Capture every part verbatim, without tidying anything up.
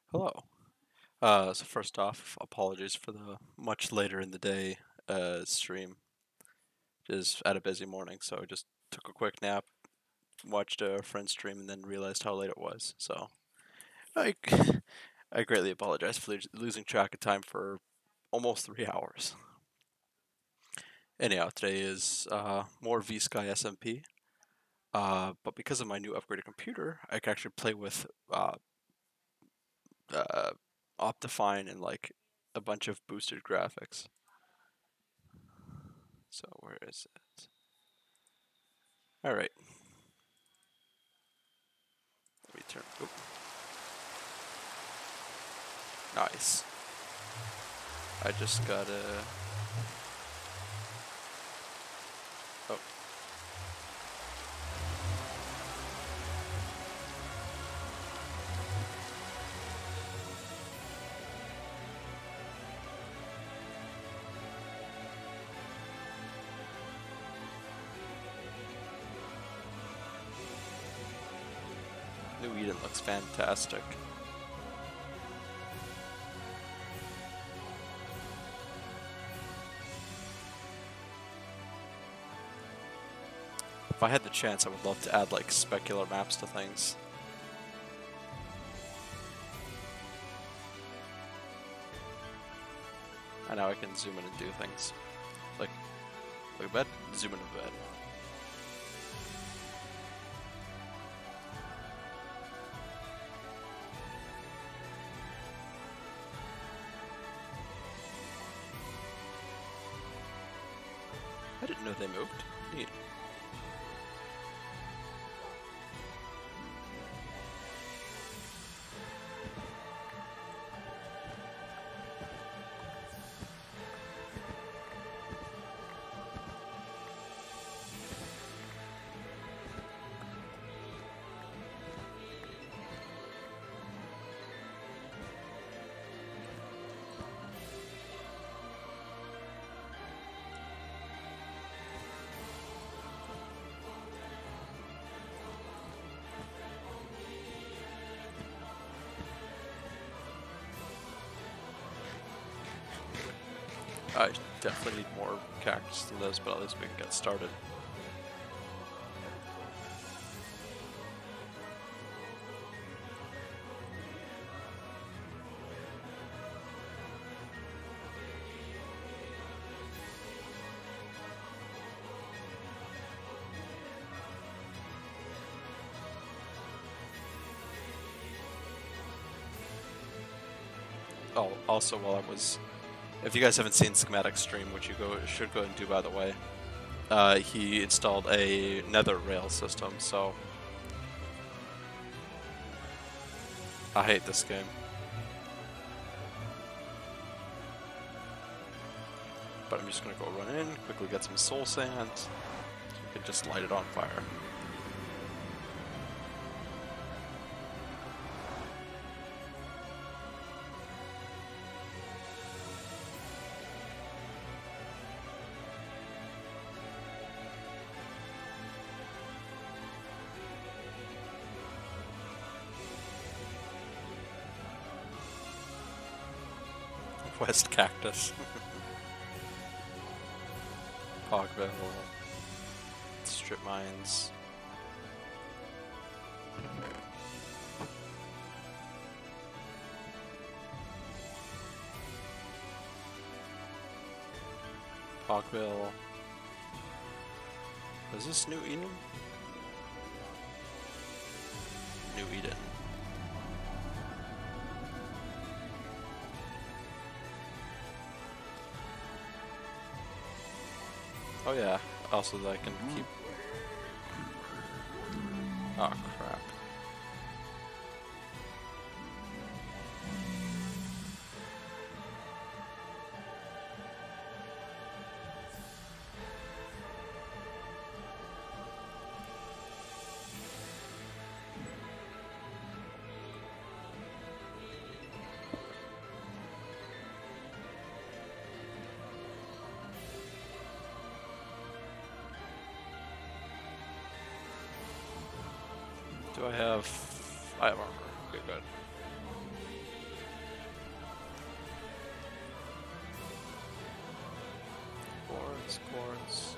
Hello. Uh, so first off, apologies for the much later in the day uh, stream. Just had a busy morning, so I just took a quick nap, watched a friend stream, and then realized how late it was. So I, I greatly apologize for lo- losing track of time for almost three hours. Anyhow, today is uh, more V-Sky S M P, uh, but because of my new upgraded computer, I can actually play with uh, uh, Optifine and like a bunch of boosted graphics. So where is it? All right. Let me turn. Oop. Nice. I just gotta. Oh, New Eden looks fantastic. If I had the chance, I would love to add like specular maps to things. And now I can zoom in and do things. Like, like a bed, zoom in a bed. I didn't know they moved. Neat. I definitely need more cactus than this, but at least we can get started. Oh, also while I was, if you guys haven't seen Schematic stream, which you go should go and do by the way, uh, he installed a Nether rail system. So I hate this game. But I'm just gonna go run in, quickly get some soul sand, so we can just light it on fire. West Cactus. Pogville. Strip mines. Pogville. Is this New Eden? New Eden. Oh yeah, also that I can keep... Oh crap. Do I have... I have armor. Okay, good. Scores.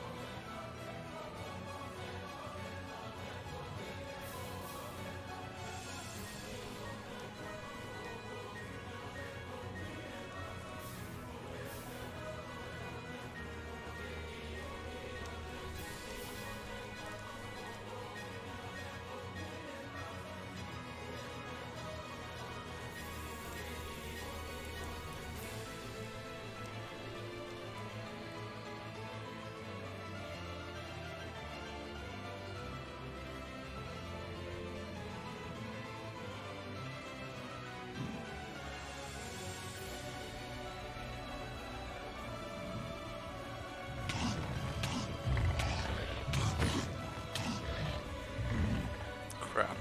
Crap.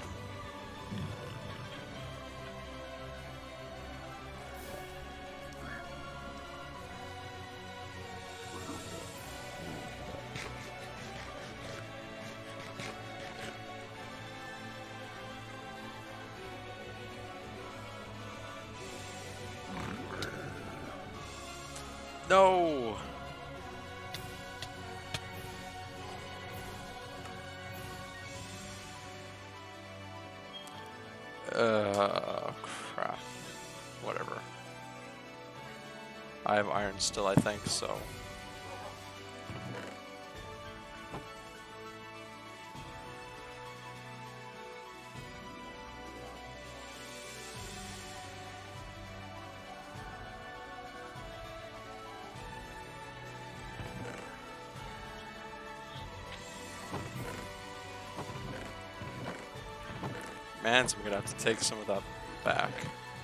No! Uh, crap. Whatever. I have iron still, I think, so... Man, so I'm gonna have to take some of that back.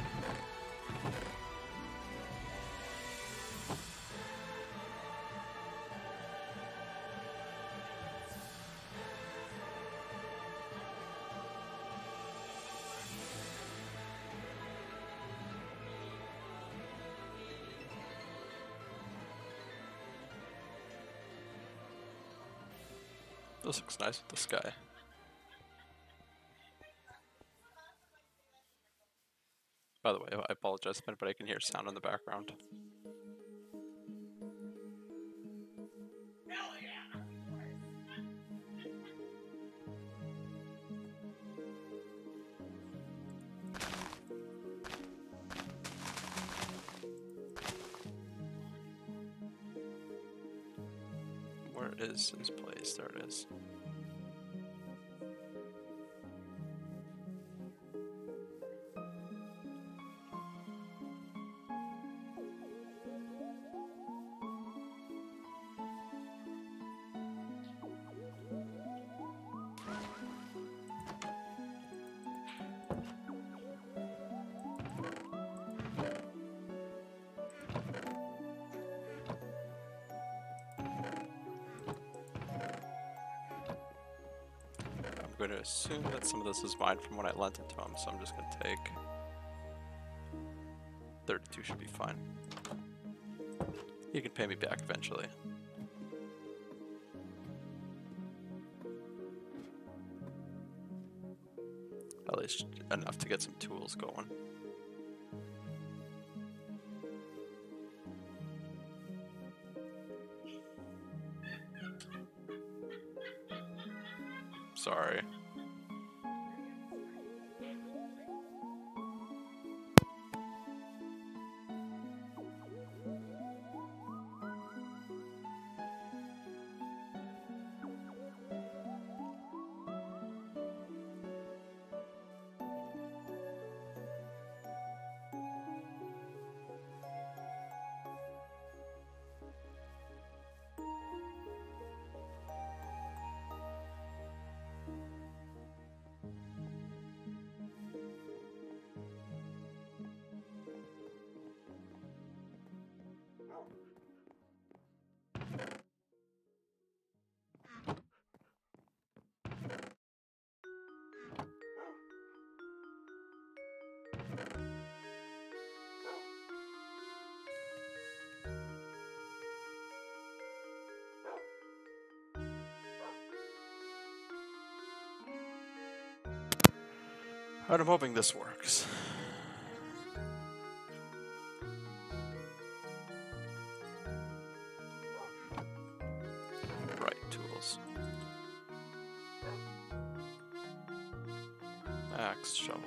This looks nice with the sky. By the way, I apologize, but I can hear sound in the background. Hell yeah. Where is his place? There it is. I'm going to assume that some of this is mine from when I lent it to him, so I'm just going to take thirty-two should be fine. He can pay me back eventually. At least enough to get some tools going. Sorry. Alright, I'm hoping this works. shovel.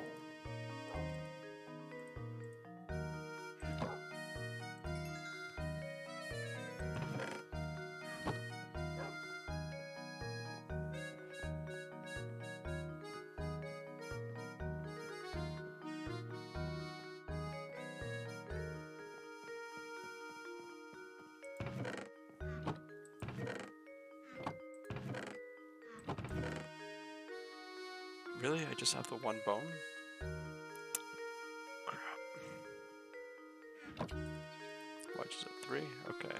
Really? I just have the one bone? Crap. What is it? Three? Okay.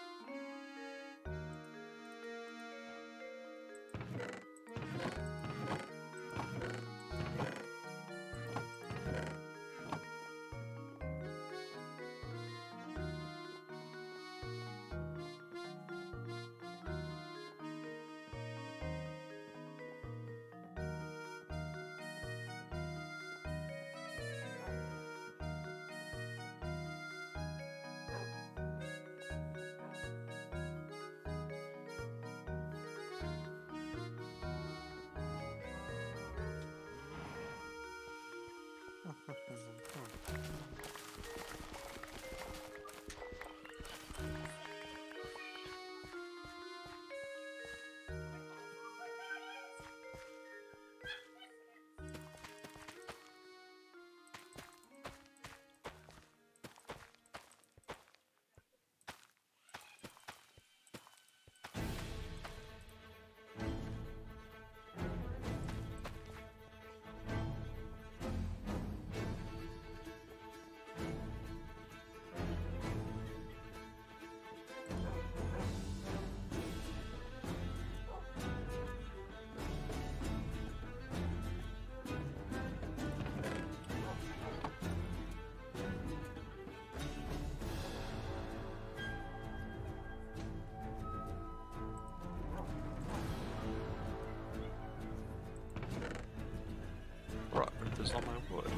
Robert is on my wood.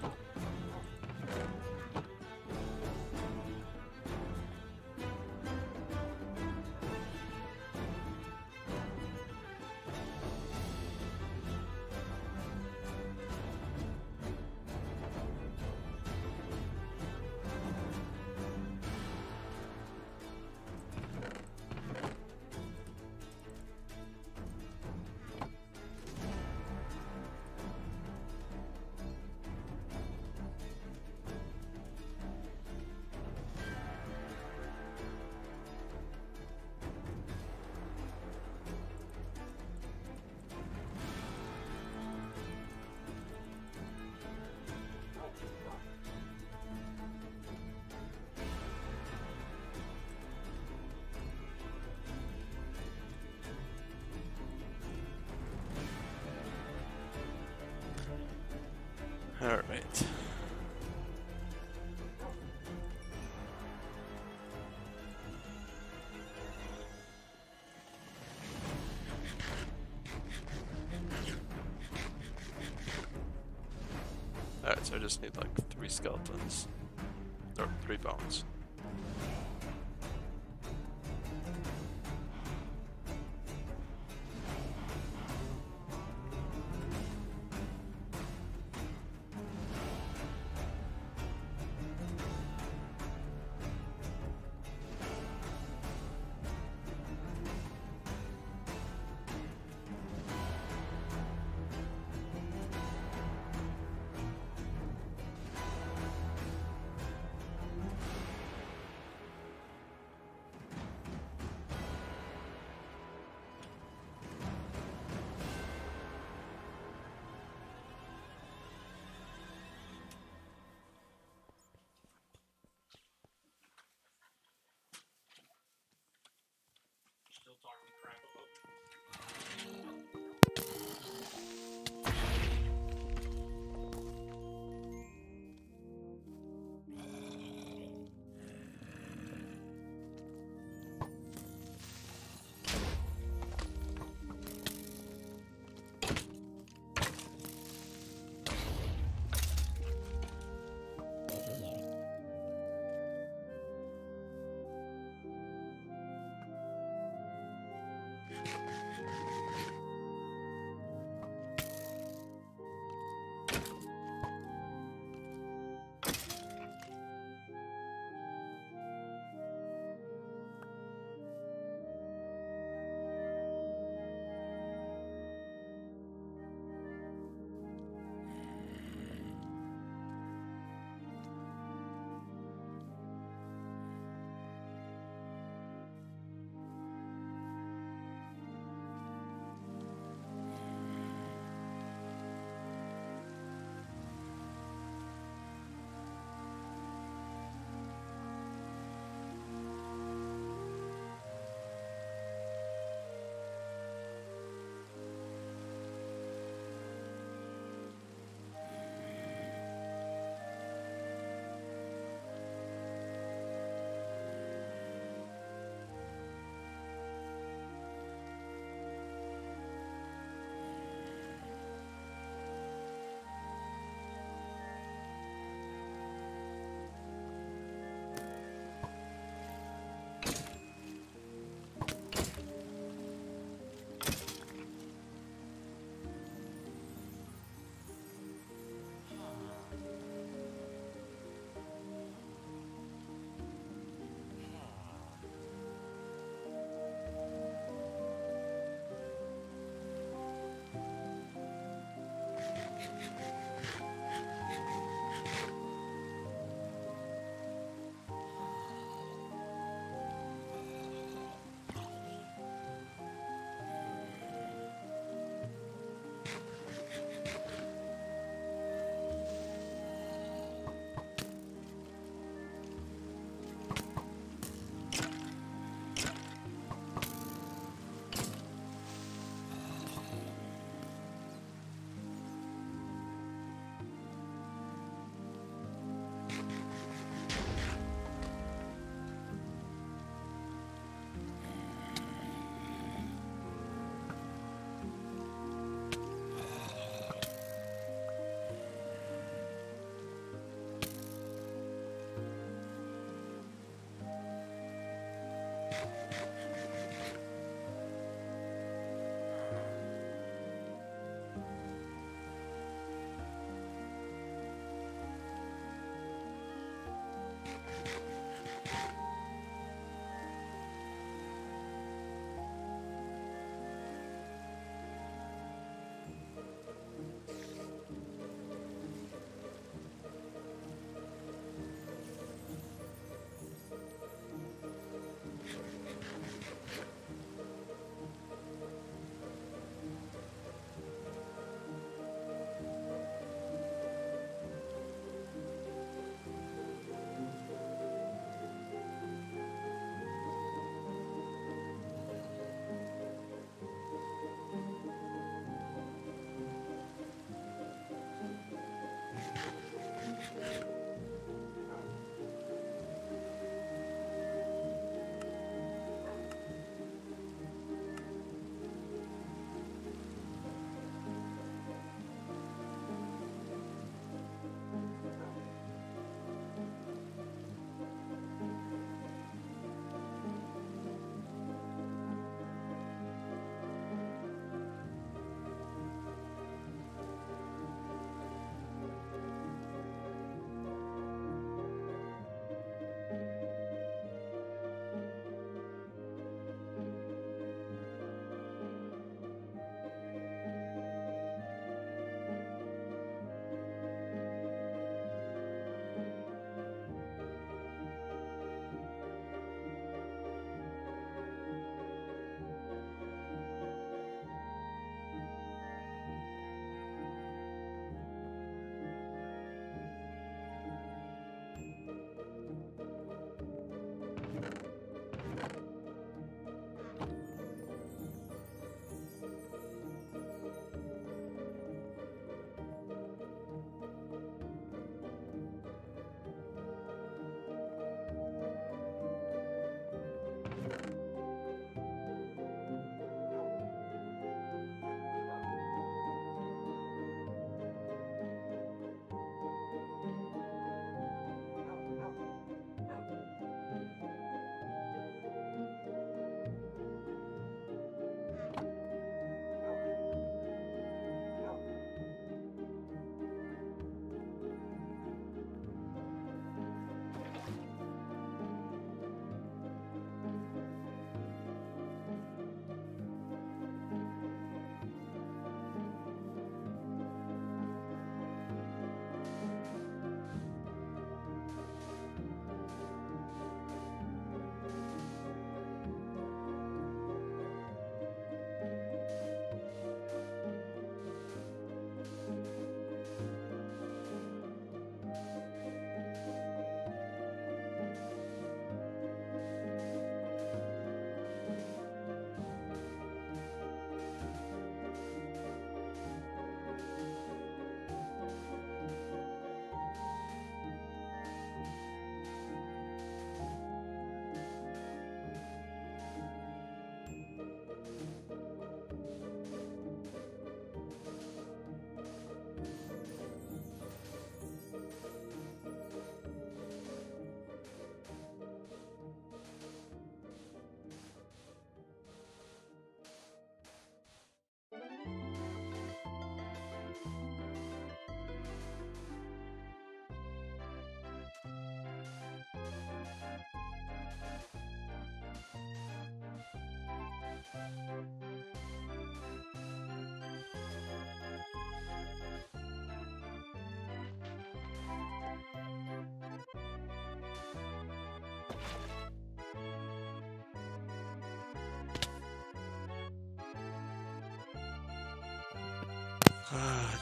All right. Alright, so I just need like three skeletons. Or three bones.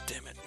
damn it.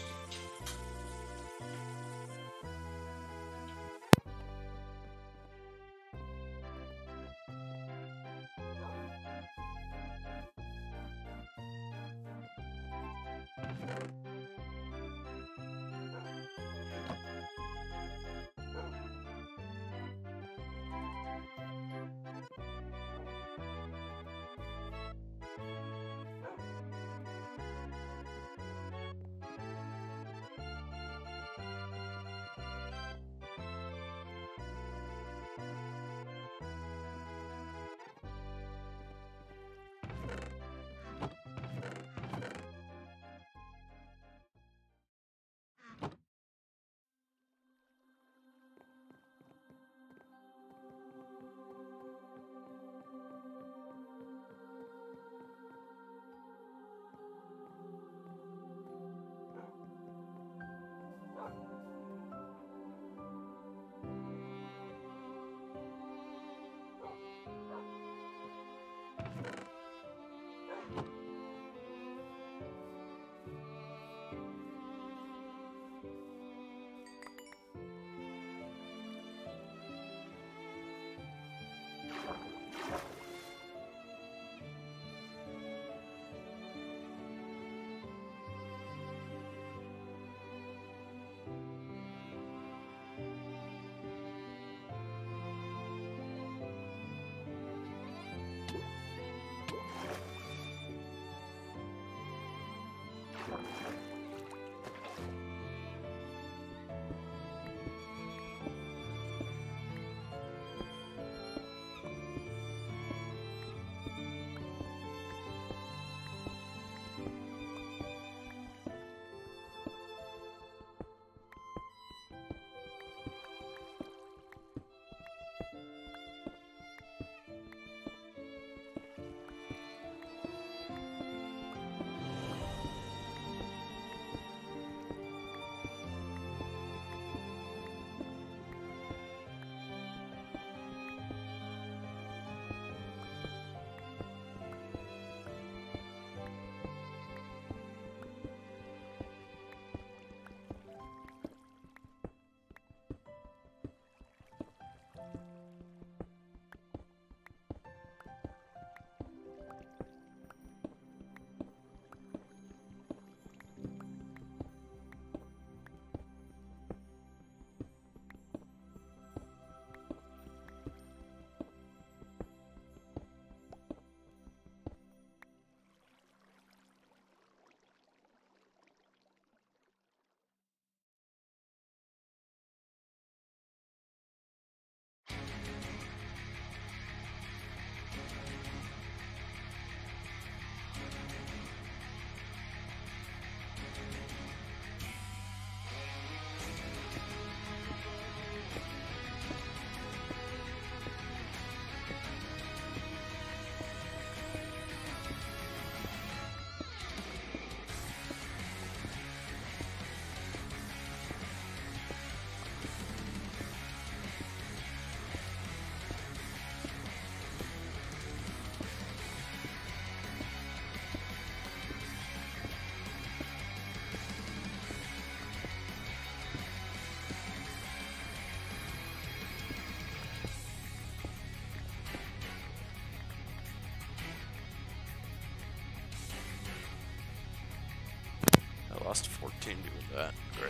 Lost fourteen doing that. Great.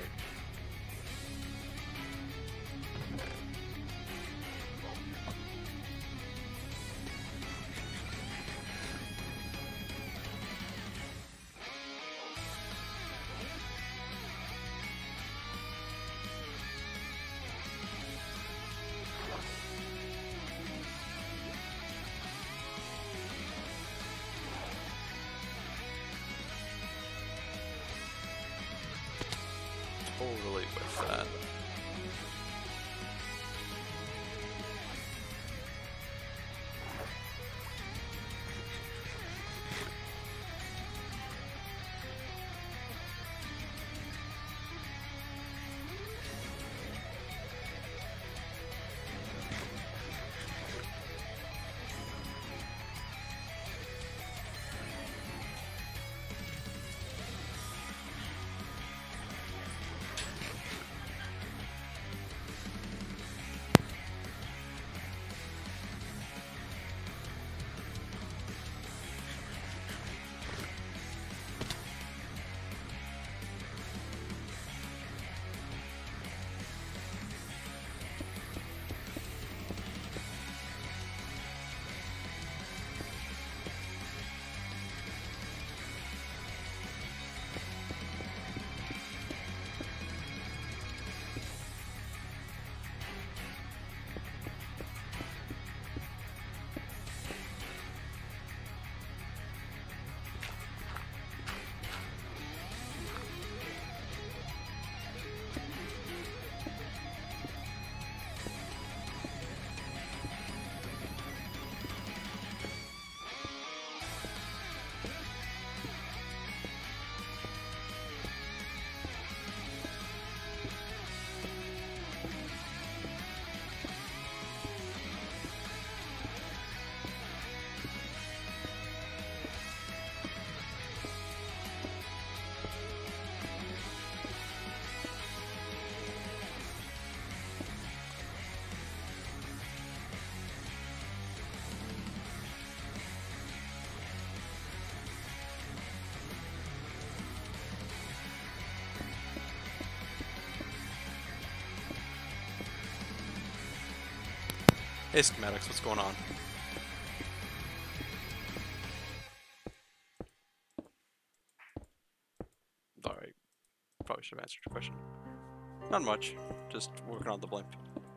Totally with that. Hey, Schematics, what's going on? Alright, probably should have answered your question. Not much, just working on the blimp.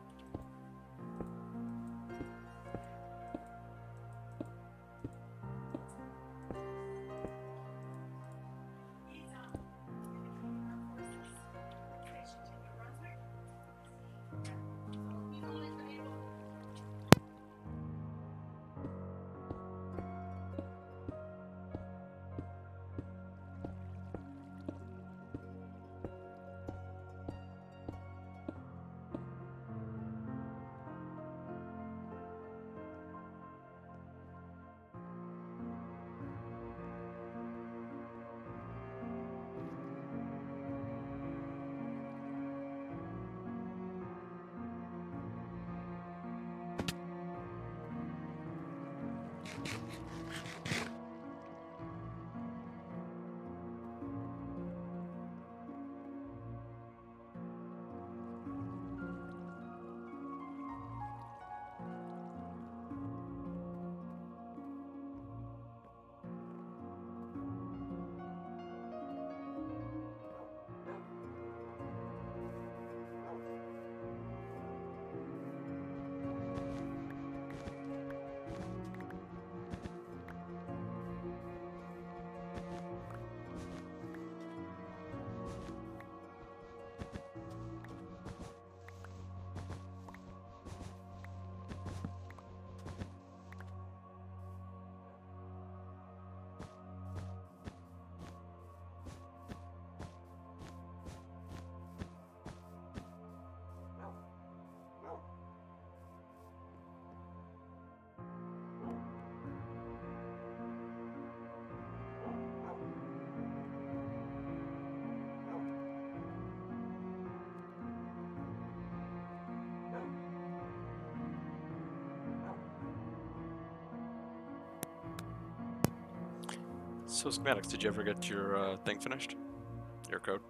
So, Schematics, did you ever get your uh, thing finished? Your code?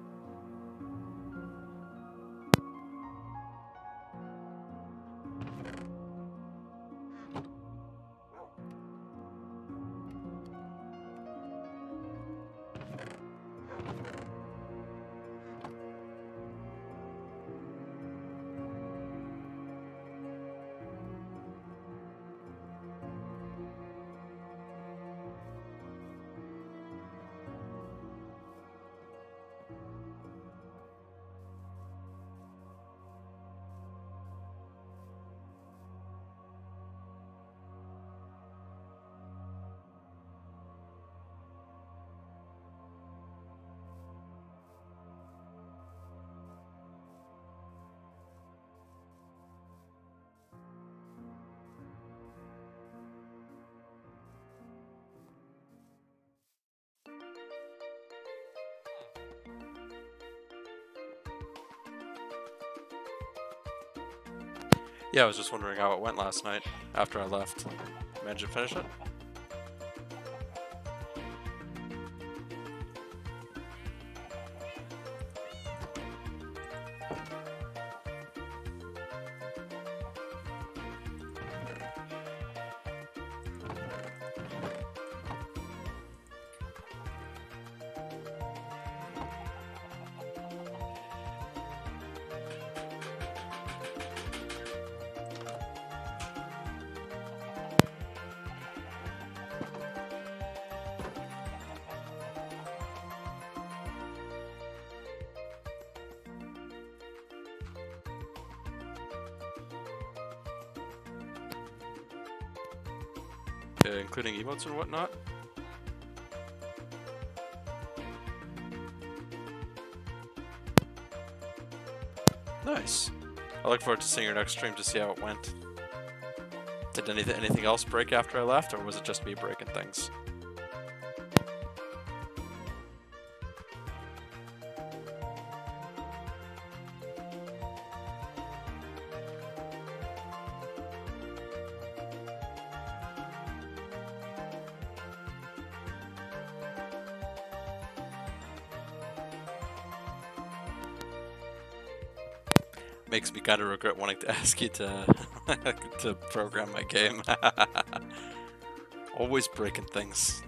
Yeah, I was just wondering how it went last night after I left. Managed to finish it? Uh, including emotes and whatnot? Nice. I look forward to seeing your next stream to see how it went. Did anything anything else break after I left, or was it just me breaking things? Makes me kind of regret wanting to ask you to to program my game. Always breaking things.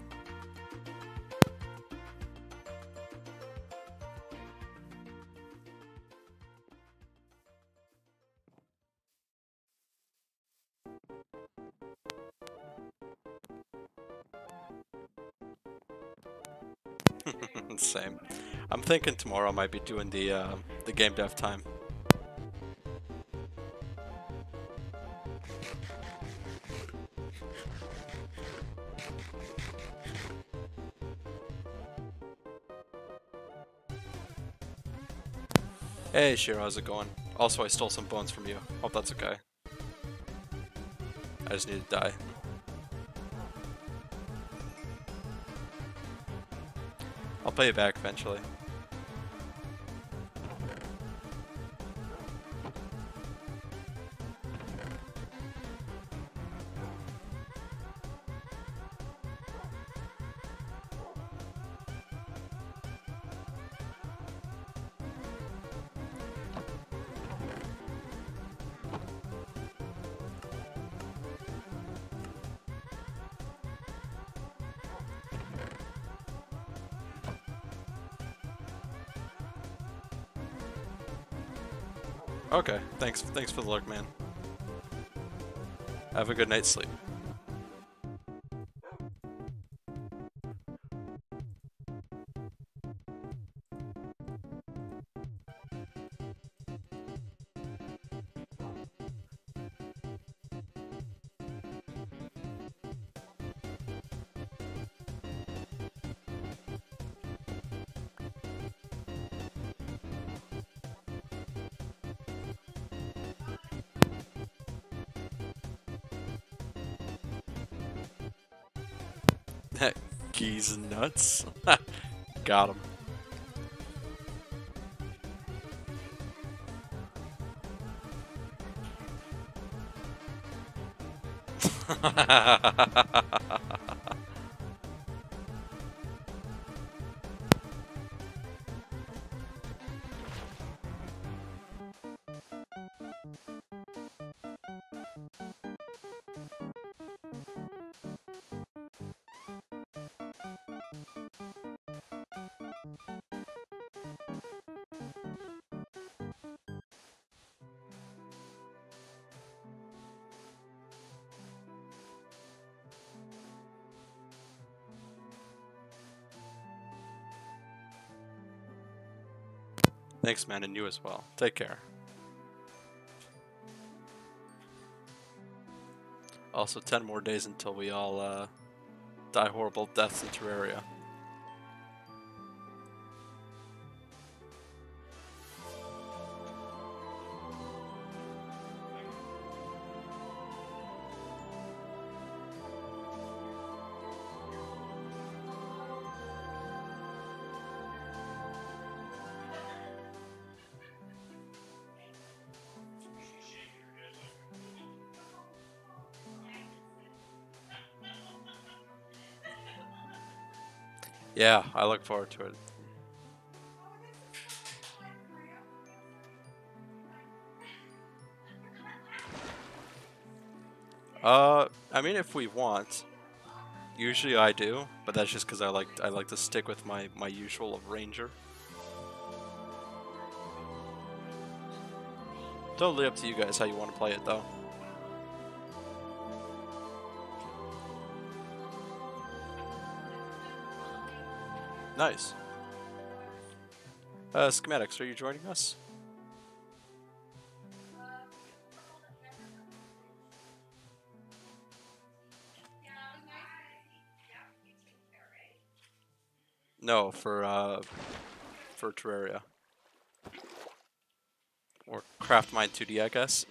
Same. I'm thinking tomorrow I might be doing the uh, the game dev time. Hey Shiro, how's it going? Also, I stole some bones from you. Hope that's okay. I just need to die. I'll pay you back eventually. Okay, thanks thanks for the look, man. Have a good night's sleep. Keys nuts. Got him. Thanks, man, and you as well. Take care. Also, ten more days until we all uh, die horrible deaths in Terraria. Yeah, I look forward to it. Uh, I mean, if we want, usually I do, but that's just because I like I like to stick with my my usual of Ranger. Totally up to you guys how you want to play it, though. Nice. Uh, Schematics, are you joining us? No, for uh, for Terraria. Or Craftmine two D, I guess.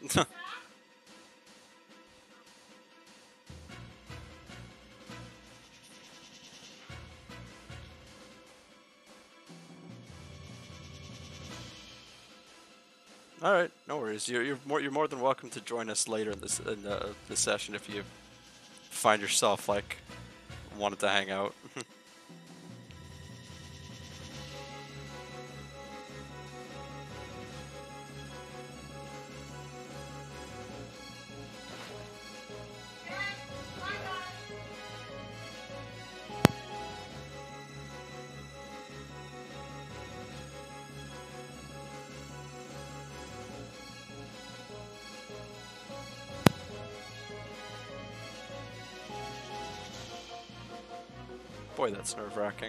All right, no worries. You're you're more you're more than welcome to join us later in this in the, the session if you find yourself like wanted to hang out. Boy, that's nerve-wracking.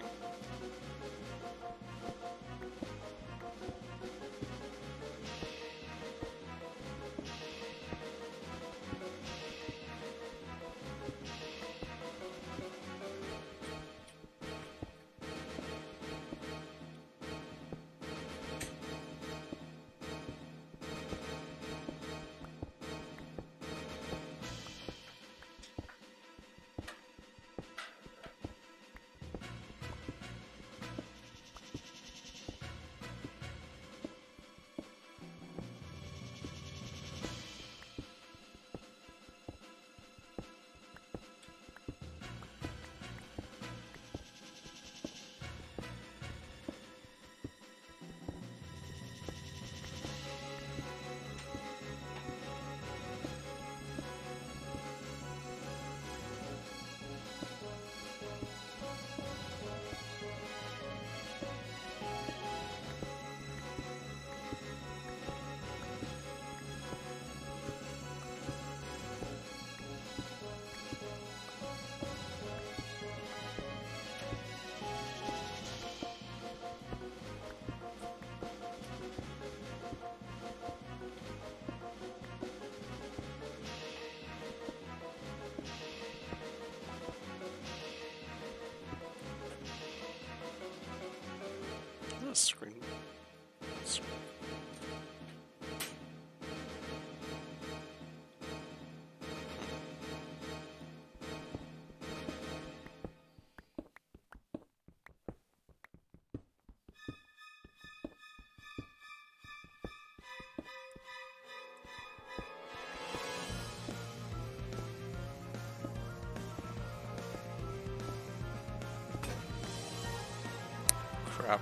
Screen. Crap.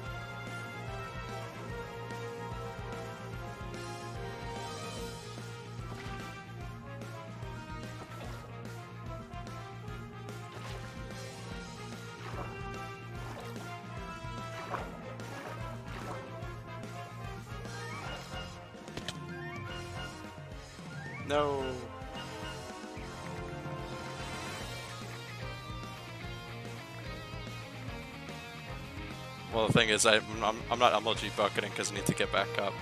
No. Well, the thing is, I, I'm, I'm not M L G bucketing because I need to get back up.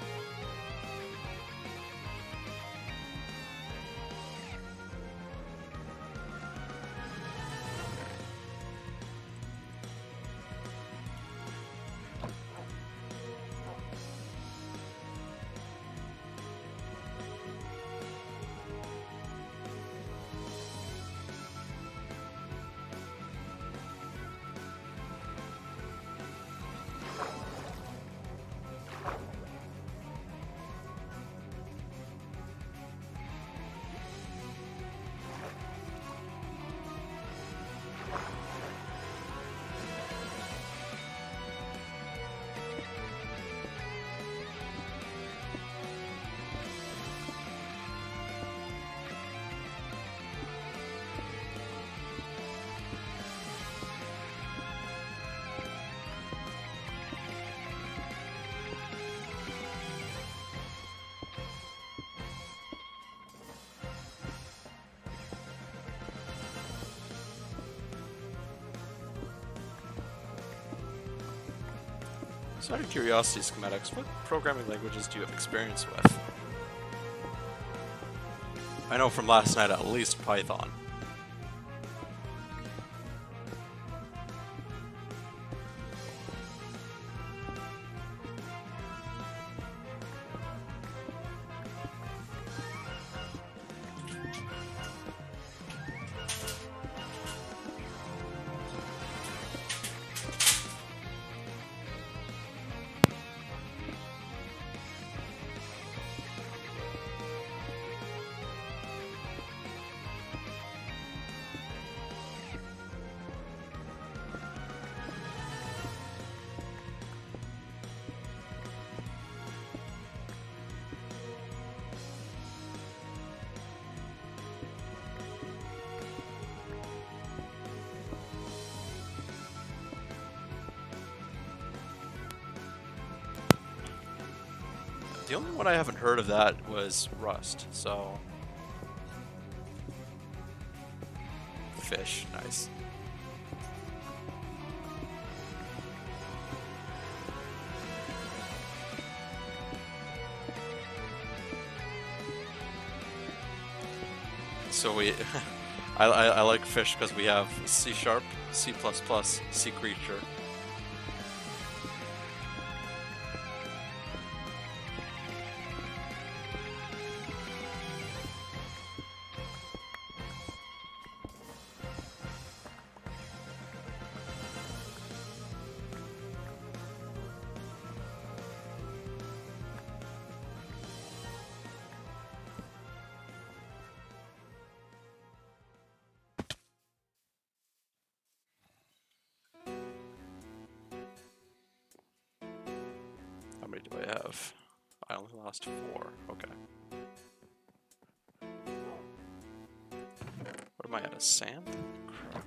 So out of curiosity, Schematics, what programming languages do you have experience with? I know from last night at least Python. The only one I haven't heard of that was Rust, so... Fish, nice. So we, I, I, I like fish because we have C sharp, C plus plus, C creature. How many do I have? I only lost four. Okay. What am I at? A sand? Crap.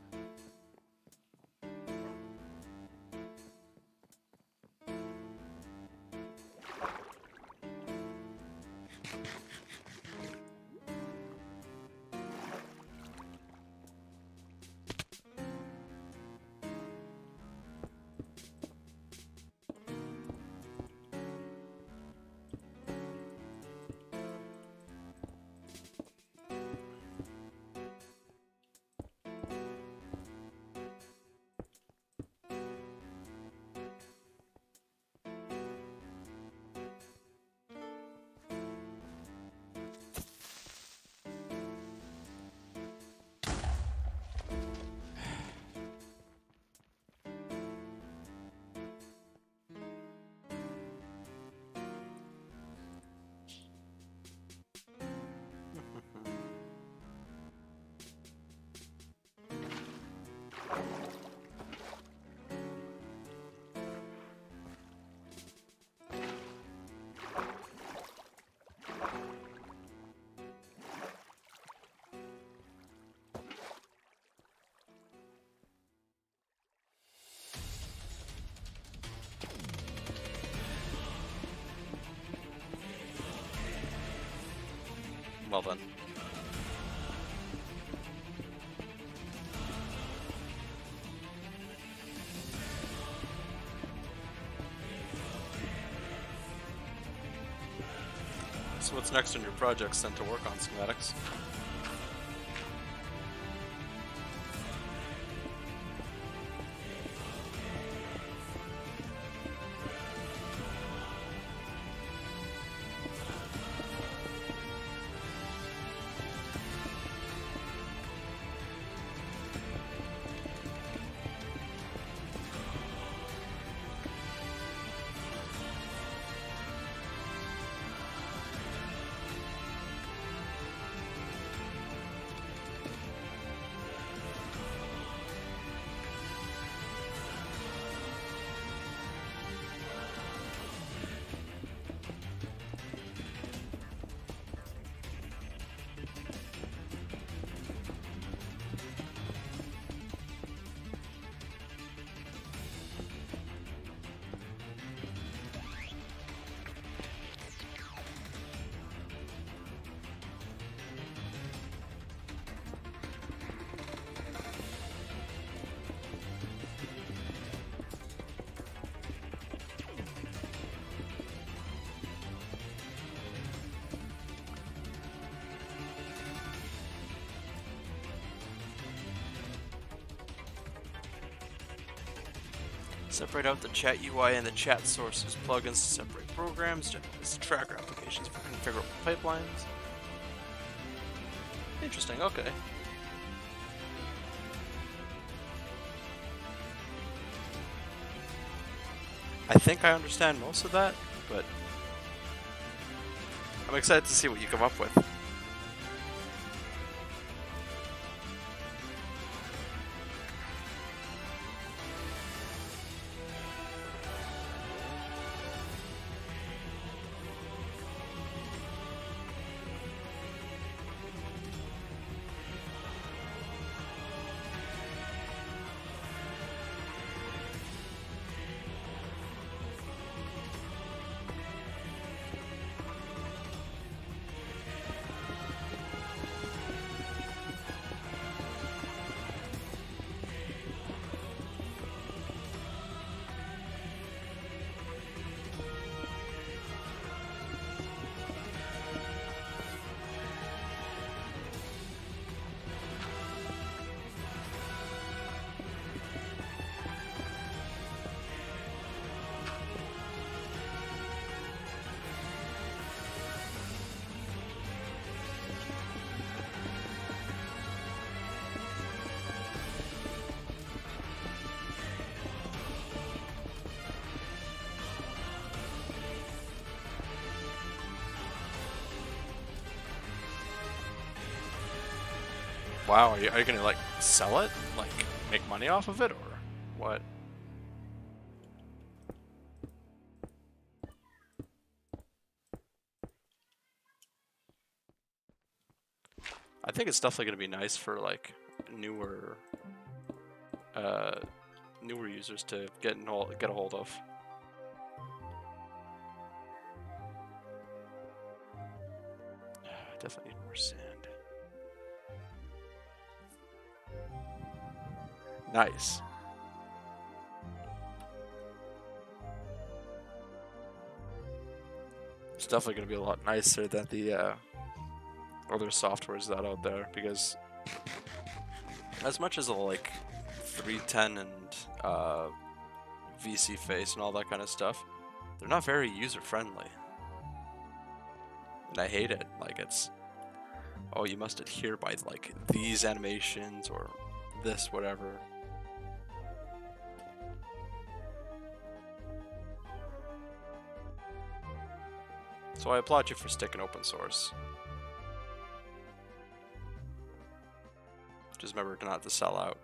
Well done. So what's next on your projects then to work on schematics? Separate out the chat U I and the chat sources, plugins to separate programs, generate tracker applications for configurable pipelines. Interesting, okay. I think I understand most of that, but I'm excited to see what you come up with. Wow, are you, are you gonna like sell it? Like make money off of it or what? I think it's definitely gonna be nice for like newer uh newer users to get in hold, get a hold of. Definitely need more sand. Nice. It's definitely going to be a lot nicer than the uh, other softwares that are out there, because as much as like three ten and uh, V C Face and all that kind of stuff, they're not very user friendly. And I hate it. Like, it's, oh, you must adhere by like these animations or this whatever. So I applaud you for sticking open source. Just remember not to sell out.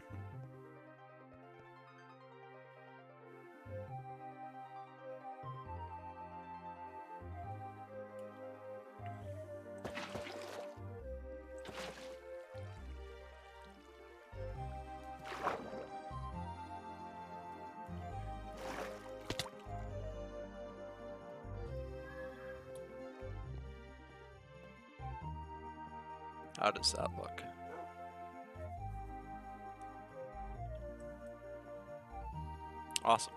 How does that look? Awesome.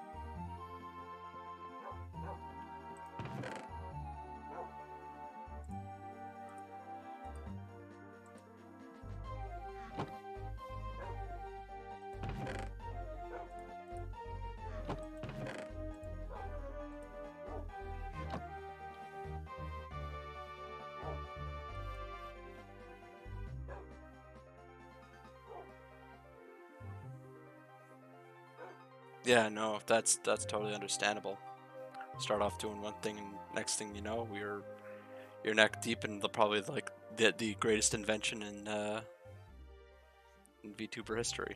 Yeah, no, that's that's totally understandable. Start off doing one thing, and next thing you know, we're you're neck deep in the probably like the the greatest invention in uh, in VTuber history.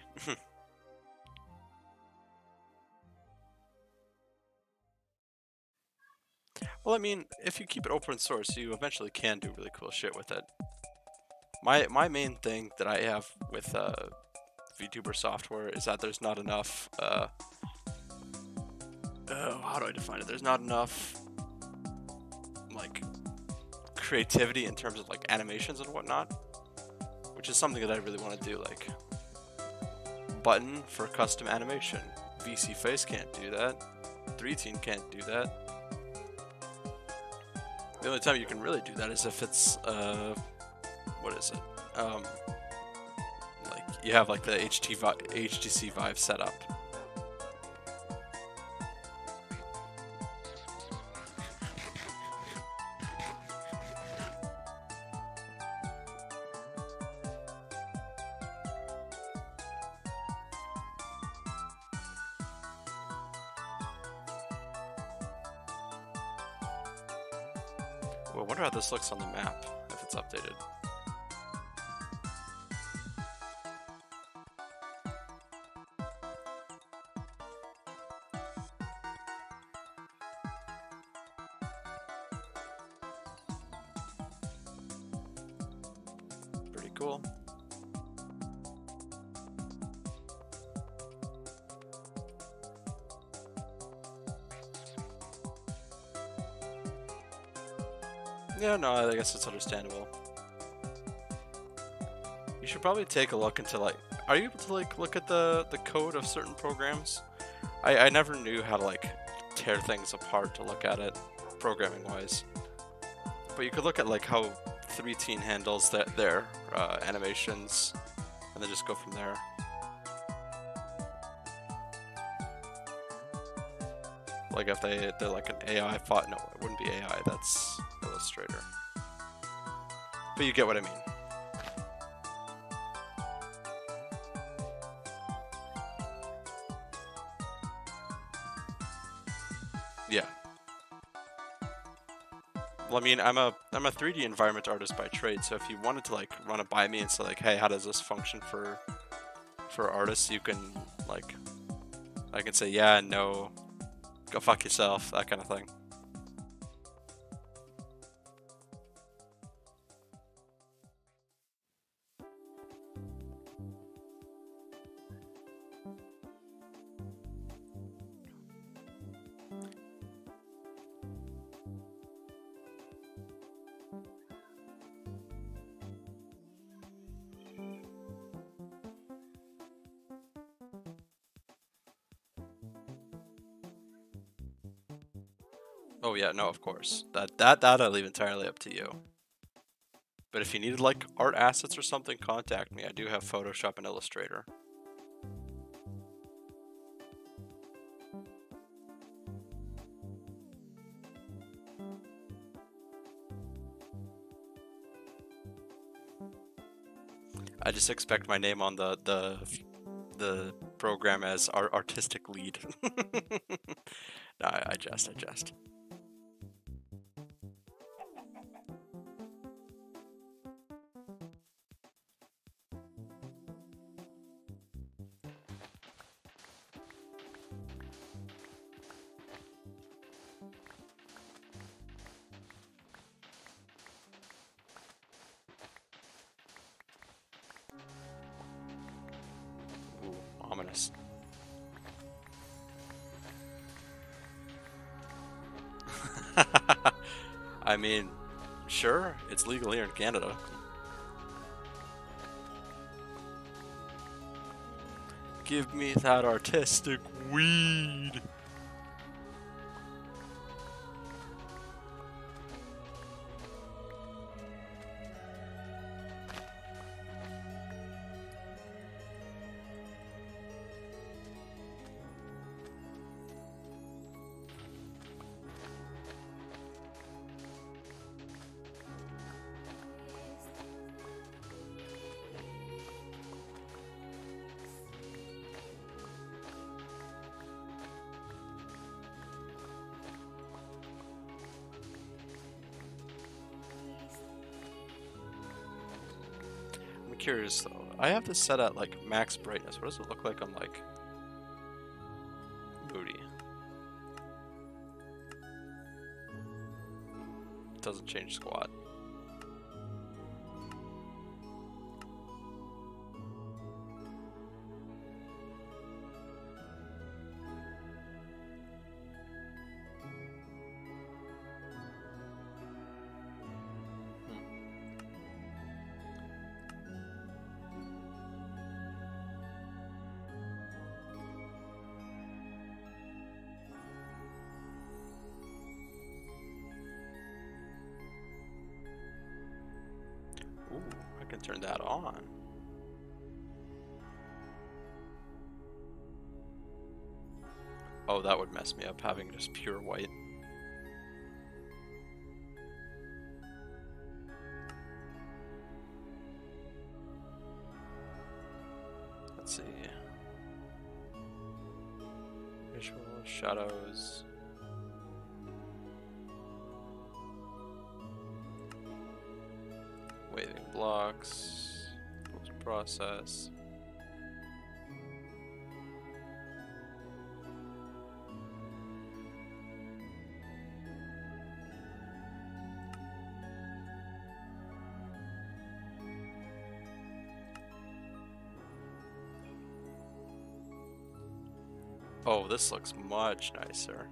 Well, I mean, if you keep it open source, you eventually can do really cool shit with it. My my main thing that I have with uh, VTuber software is that there's not enough. Uh, oh, how do I define it? There's not enough like creativity in terms of like animations and whatnot, which is something that I really want to do. Like button for custom animation. V C Face can't do that. three teen can't do that. The only time you can really do that is if it's uh, what is it? Um, like you have like the H T C Vive set up. Well, I wonder how this looks on the map if it's updated. Pretty cool. Yeah, no, I guess it's understandable. You should probably take a look into like, are you able to like look at the the code of certain programs? I I never knew how to like tear things apart to look at it, programming wise. But you could look at like how three teen handles that their uh, animations, and then just go from there. Like if they they're like an A I fought, no, it wouldn't be A I. That's Illustrator. But you get what I mean. Yeah. Well, I mean, I'm a I'm a three D environment artist by trade, so if you wanted to like run it by me and say like, hey, how does this function for for artists, you can like, I can say yeah, no, go fuck yourself, that kind of thing. Oh yeah, no, of course. That that that I leave entirely up to you. But if you needed like art assets or something, contact me. I do have Photoshop and Illustrator. I just expect my name on the the the program as our artistic lead. No, I, I jest, I jest. Ooh, ominous. I mean, sure, it's legal here in Canada. Give me that artistic weed. I'm curious though. I have this set at like max brightness. What does it look like on like Moody? It doesn't change squat. Ooh, I can turn that on. Oh, that would mess me up having just pure white. Let's see. Visual shadows. Waving blocks. Post process. Oh, this looks much nicer.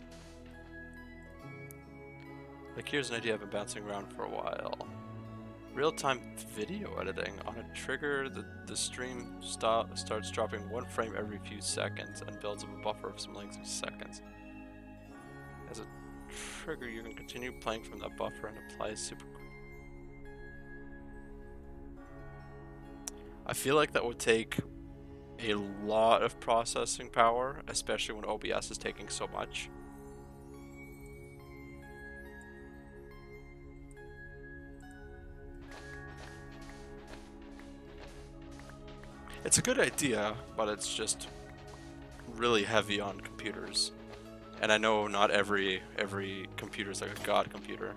Like, here's an idea I've been bouncing around for a while. Real-time video editing. On a trigger, the, the stream stop, starts dropping one frame every few seconds and builds up a buffer of some length of seconds. As a trigger, you can continue playing from that buffer and apply super... I feel like that would take a lot of processing power, especially when O B S is taking so much. It's a good idea, but it's just really heavy on computers. And I know not every every computer is like a god computer.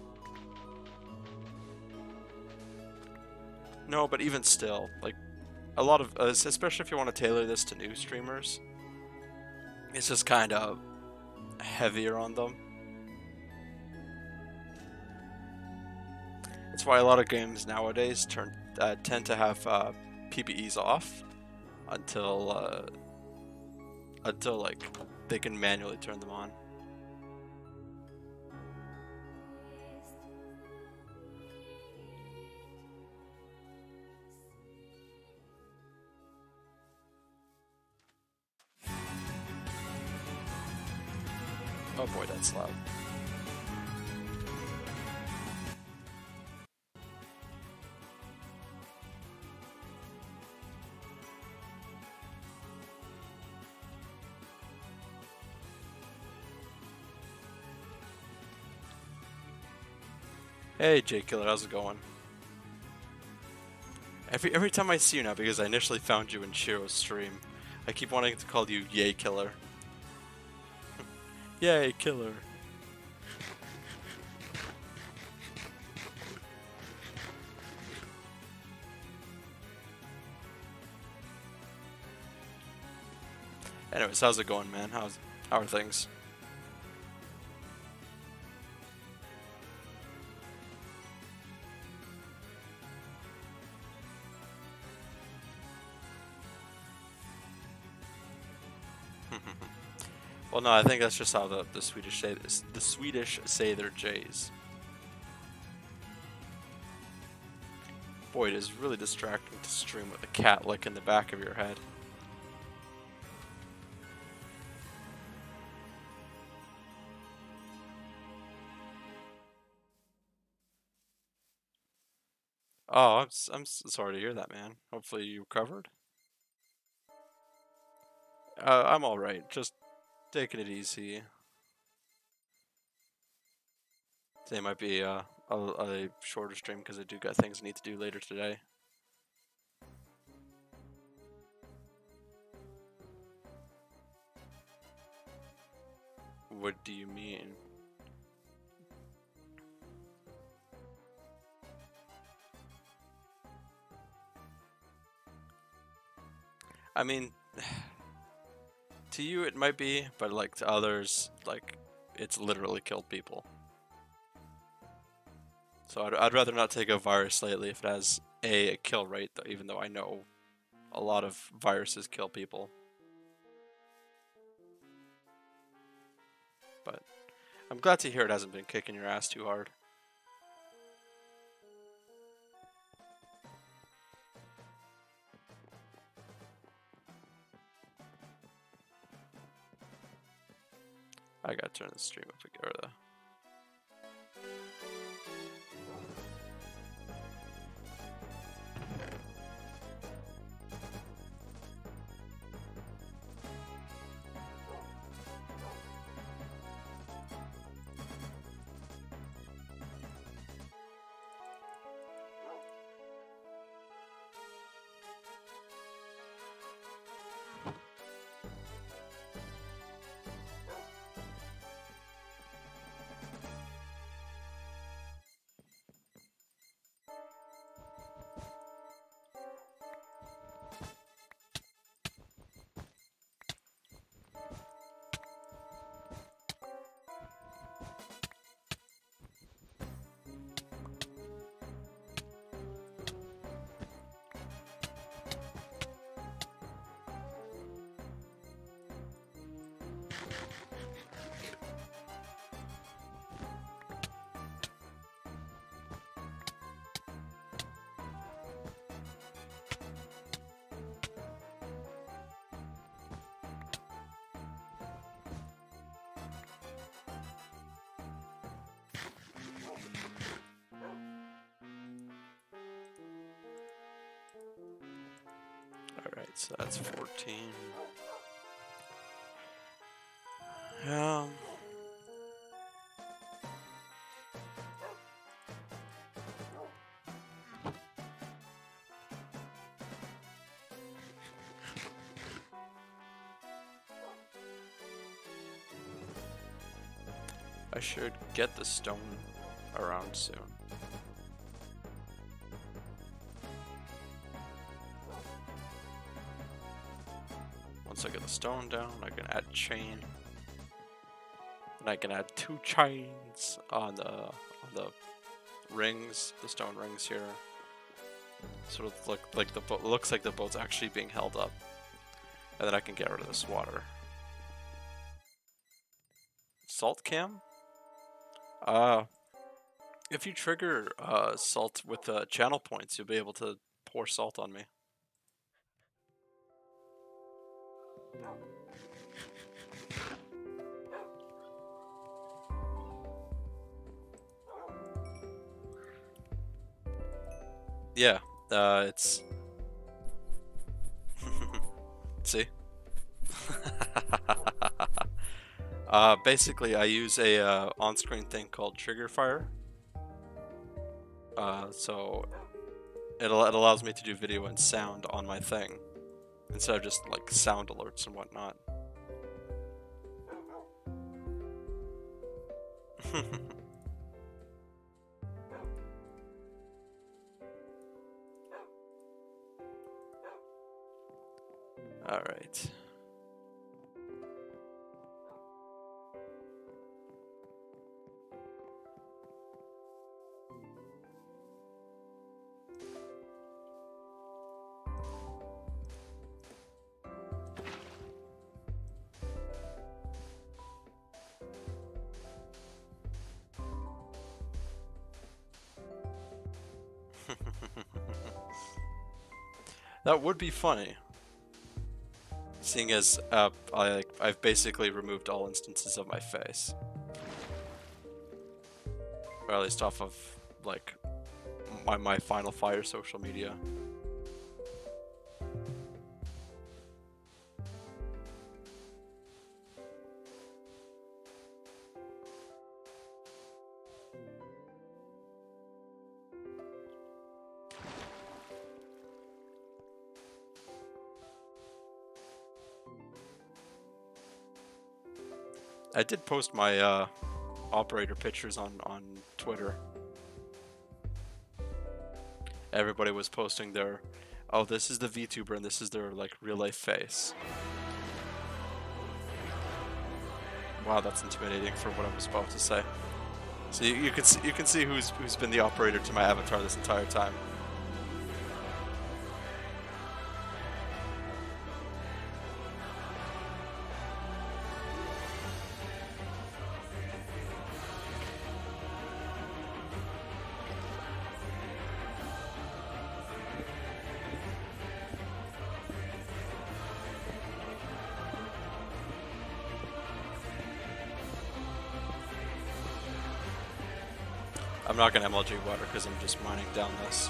No, but even still, like a lot of, uh, especially if you want to tailor this to new streamers, it's just kind of heavier on them. That's why a lot of games nowadays turn uh, tend to have uh, P B Es off until uh, until like they can manually turn them on. Oh boy, that's loud. Hey J Killer, how's it going? Every every time I see you now, because I initially found you in Shiro's stream, I keep wanting to call you Yay Killer. Yay Killer. Anyways, how's it going, man? How's how are things? Well, no, I think that's just how the the Swedish say this. The Swedish say their J's. Boy, it is really distracting to stream with a cat lick in the back of your head. Oh, I'm s I'm s sorry to hear that, man. Hopefully you recovered. Uh, I'm all right. Just taking it easy. Today might be uh, a, a shorter stream because I do got things I need to do later today. What do you mean? I mean, to you it might be, but like to others, like it's literally killed people. So I'd, I'd rather not take a virus lately if it has a, a kill rate, though, even though I know a lot of viruses kill people. But I'm glad to hear it hasn't been kicking your ass too hard. I gotta turn the stream up again, or the Alright, so that's fourteen. Um... I should get the stone around soon. Once I get the stone down, I can add chain. And I can add two chains on the on the rings, the stone rings here. Sort of look like the boat looks like the boat's actually being held up. And then I can get rid of this water. Salt cam? Uh, if you trigger uh, salt with uh, channel points, you'll be able to pour salt on me. Yeah, uh, it's... See? Uh, basically, I use a uh, on-screen thing called Trigger Fire. Uh, so it, it allows me to do video and sound on my thing instead of just like sound alerts and whatnot. All right. That would be funny, seeing as uh, I like I've basically removed all instances of my face, or at least off of like my my Final Fire social media. I did post my uh, operator pictures on, on Twitter. Everybody was posting their, oh, this is the VTuber and this is their like real life face. Wow, that's intimidating for what I was about to say. So you, you can see, you can see who's who's been the operator to my avatar this entire time. I'm not gonna M L G water because I'm just mining down this.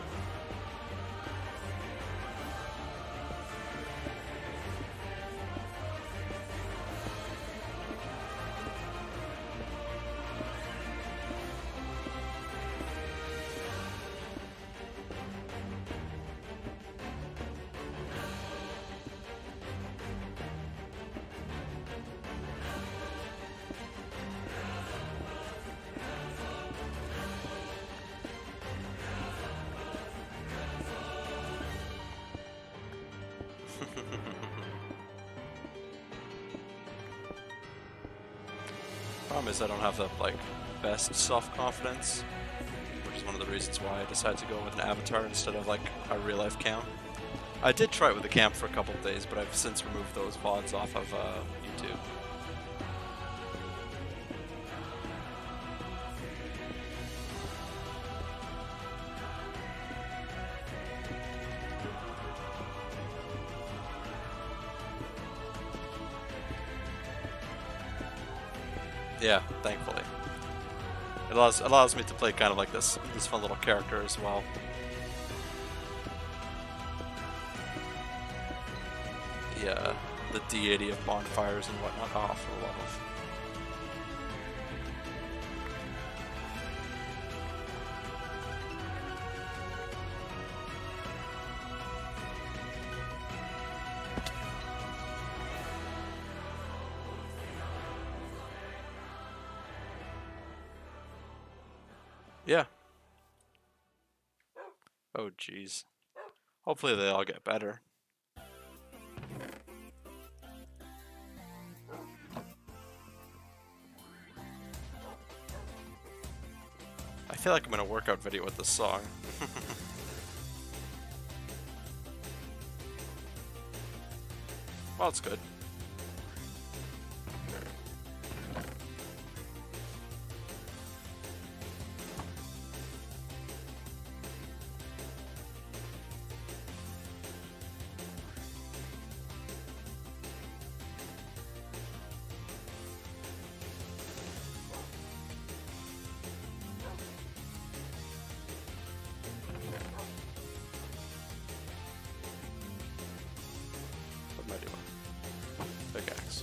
Problem is I don't have the like best self-confidence, which is one of the reasons why I decided to go with an avatar instead of like a real-life cam. I did try it with the cam for a couple of days, but I've since removed those V O Ds off of uh, YouTube. Yeah, thankfully. It allows allows me to play kind of like this this fun little character as well. the uh, the deity of bonfires and whatnot off a lot of. Yeah. Oh jeez. Hopefully they all get better. I feel like I'm in a workout video with this song. Well, it's good. What am I doing? Pickaxe.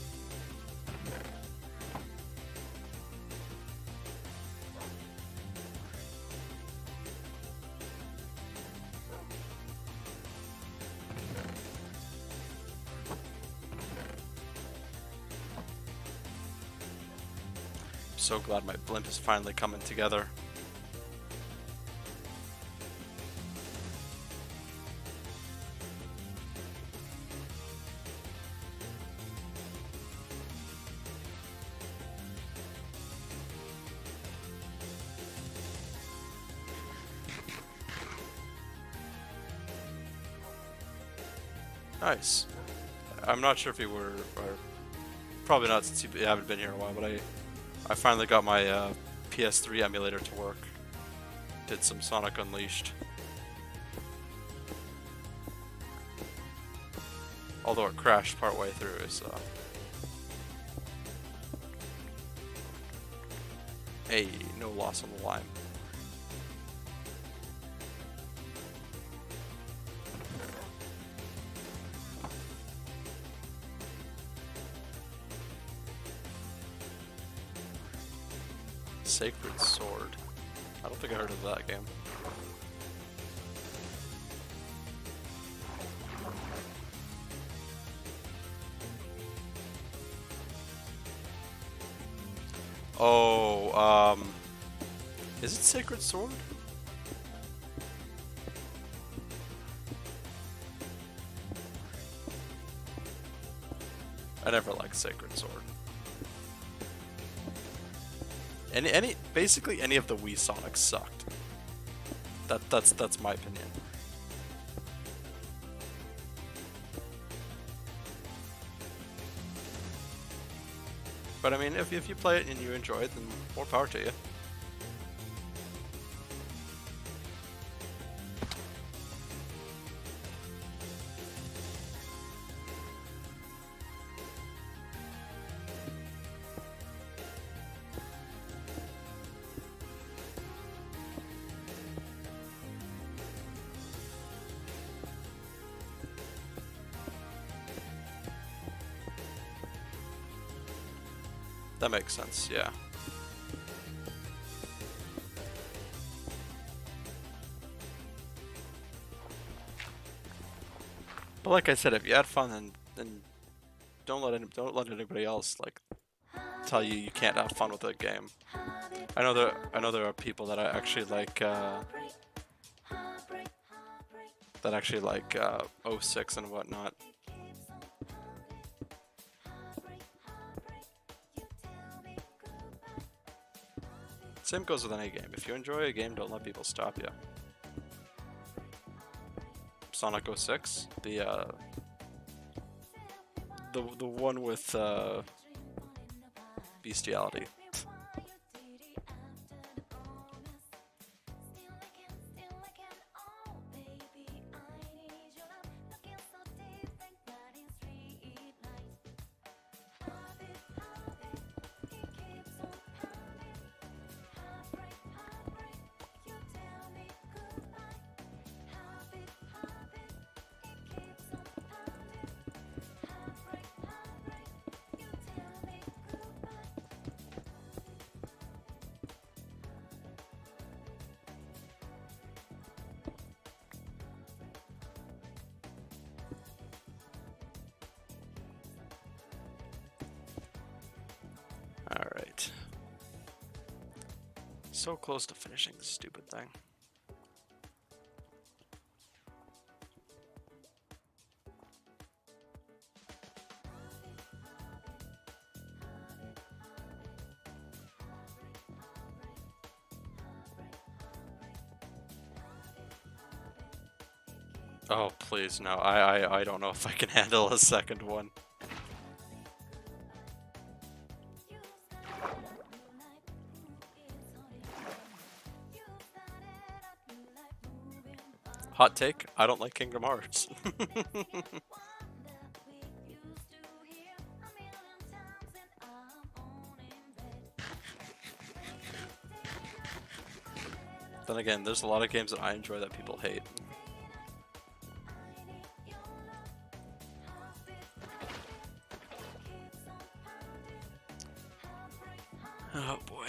So glad my blimp is finally coming together. Nice. I'm not sure if you were, or probably not since you haven't been here in a while, but I I finally got my uh, P S three emulator to work. Did some Sonic Unleashed. Although it crashed partway through, so... Hey, no loss on the line. Sacred Sword. I don't think I heard of that game. Oh, um... is it Sacred Sword? I never liked Sacred Sword. Any, any, basically any of the Wii Sonics sucked. That, that's, that's my opinion. But I mean, if, if you play it and you enjoy it, then more power to you. That makes sense, yeah. But like I said, if you had fun, then then don't let any, don't let anybody else like tell you you can't have fun with a game. I know there I know there are people that I actually like uh, that actually like uh, oh six and whatnot. Same goes with any game. If you enjoy a game, don't let people stop you. Sonic oh six, the uh, the the one with uh, bestiality. So close to finishing this stupid thing. Oh, please, no. I, I, I don't know if I can handle a second one. Hot take, I don't like Kingdom Hearts. Then again, there's a lot of games that I enjoy that people hate. Oh boy.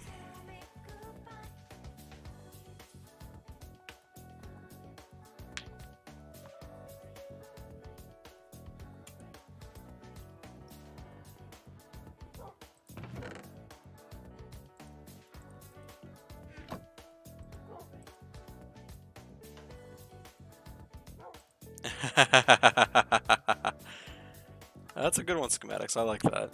That's a good one, schematics. I like that.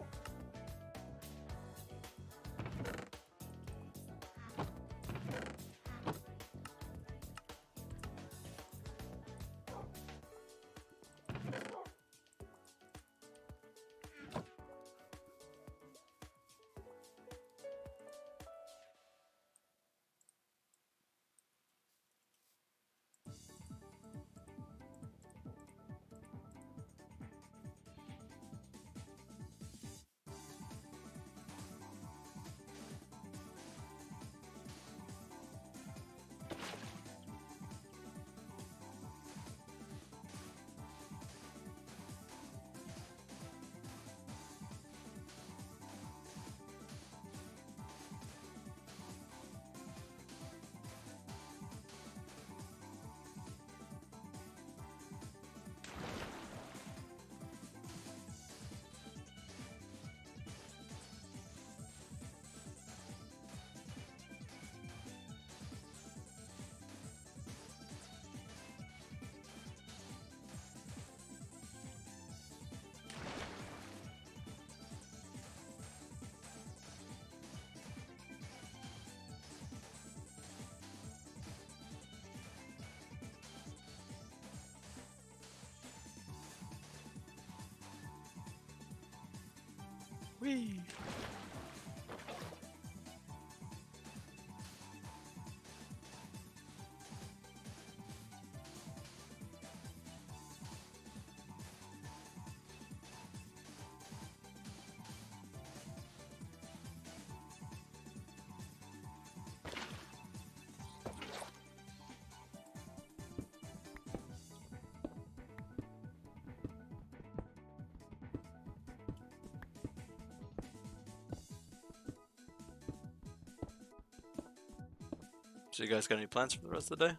Whee! So you guys got any plans for the rest of the day?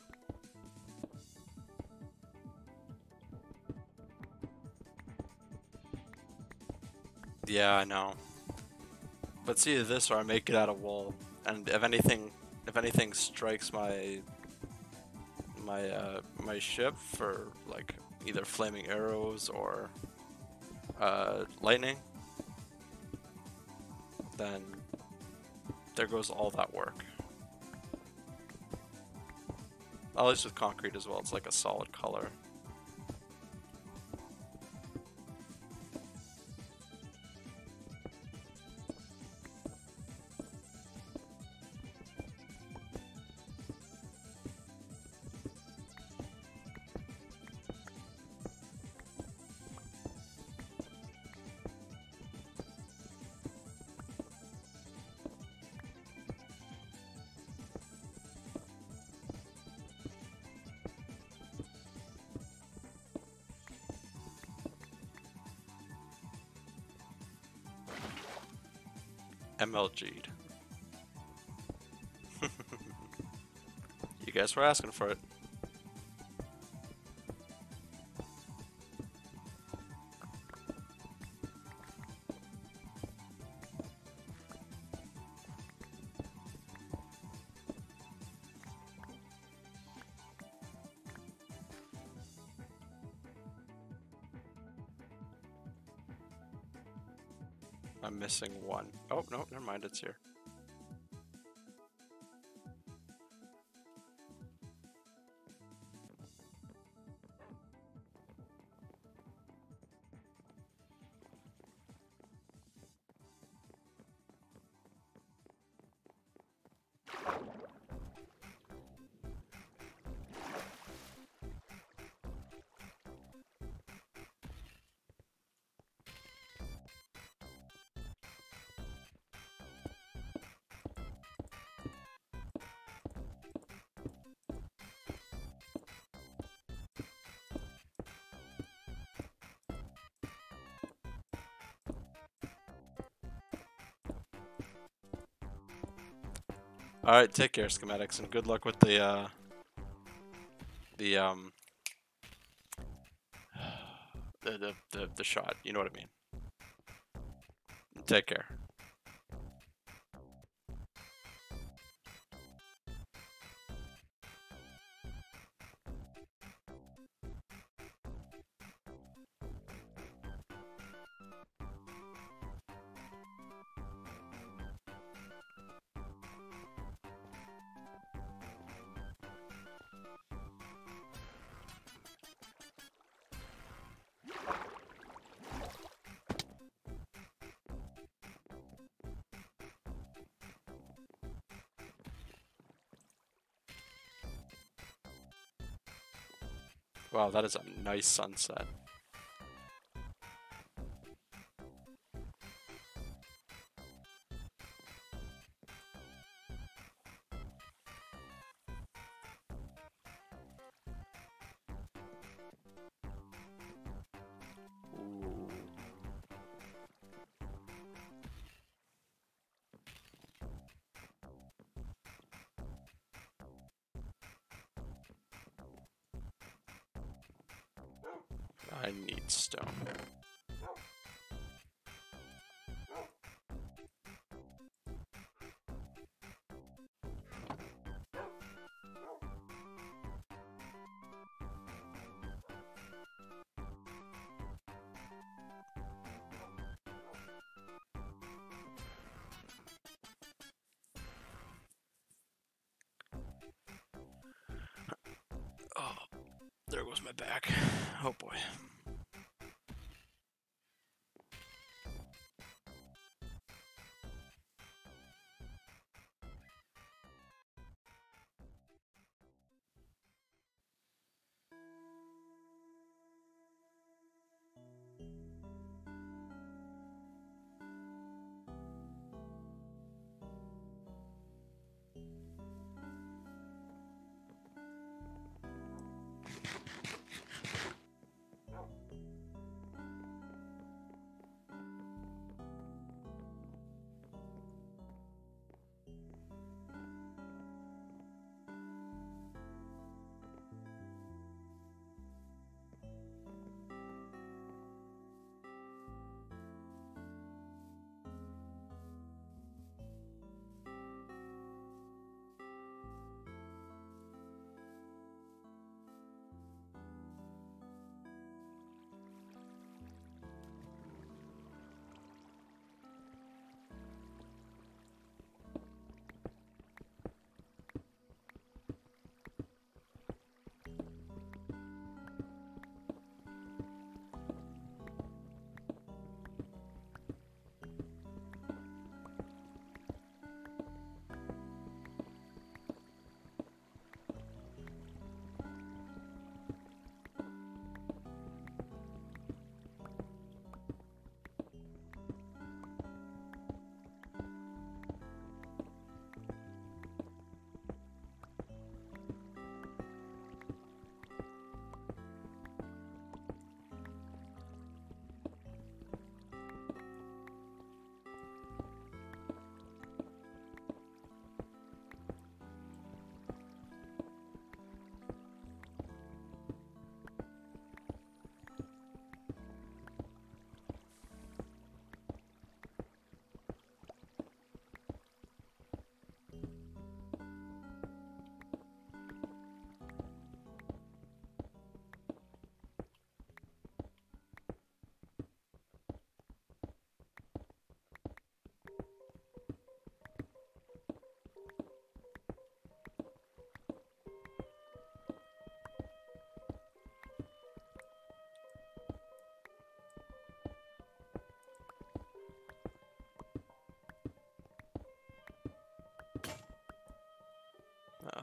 Yeah, I know. But it's either this or I make it out of wall. And if anything, if anything strikes my my uh, my ship for like either flaming arrows or uh, lightning, then there goes all that work. At least with concrete as well, it's like a solid color. M L G'd. You guys were asking for it. I'm missing one. Oh, no, never mind, it's here. Alright, take care, schematics, and good luck with the, uh, the, um, the, the, the, the shot. You know what I mean. Take care. Wow, that is a nice sunset. Ooh. I need stone. Oh, there goes my back. Oh boy.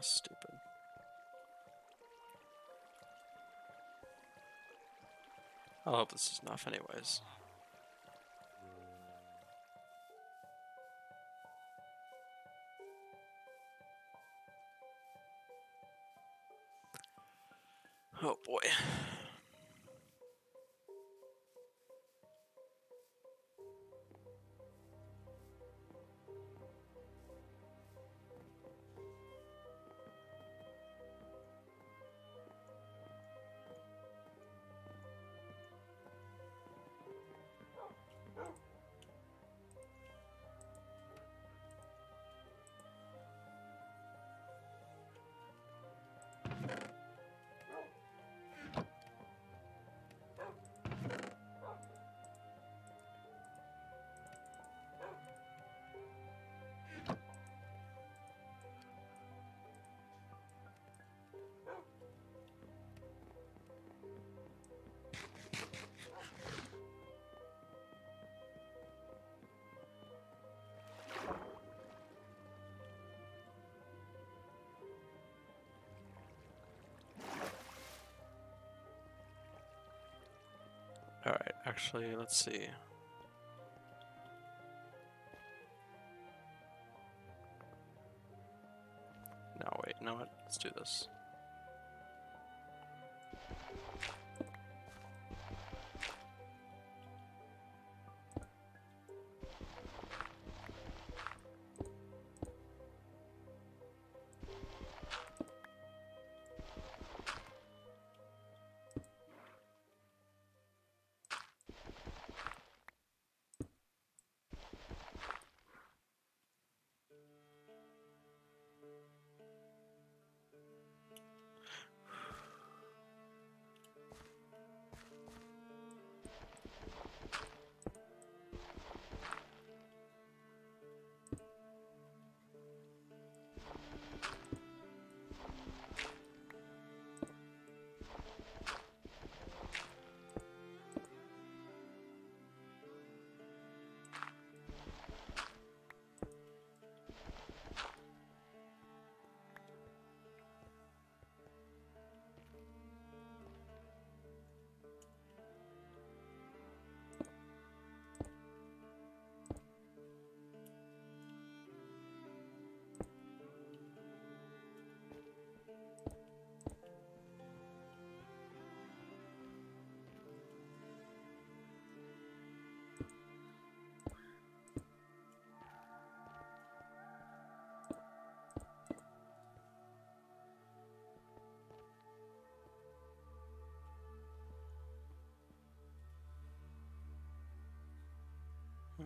stupid. I hope this is enough anyways. Oh boy. Alright, actually, let's see. No, wait, you know what? Let's do this. Hmm.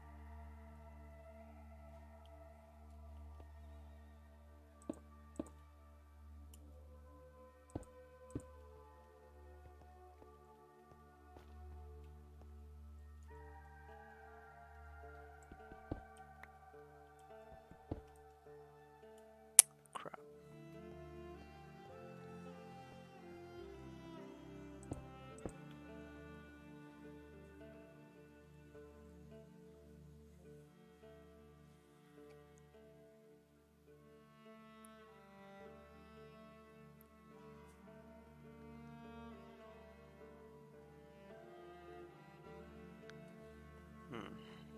Crap. Hmm.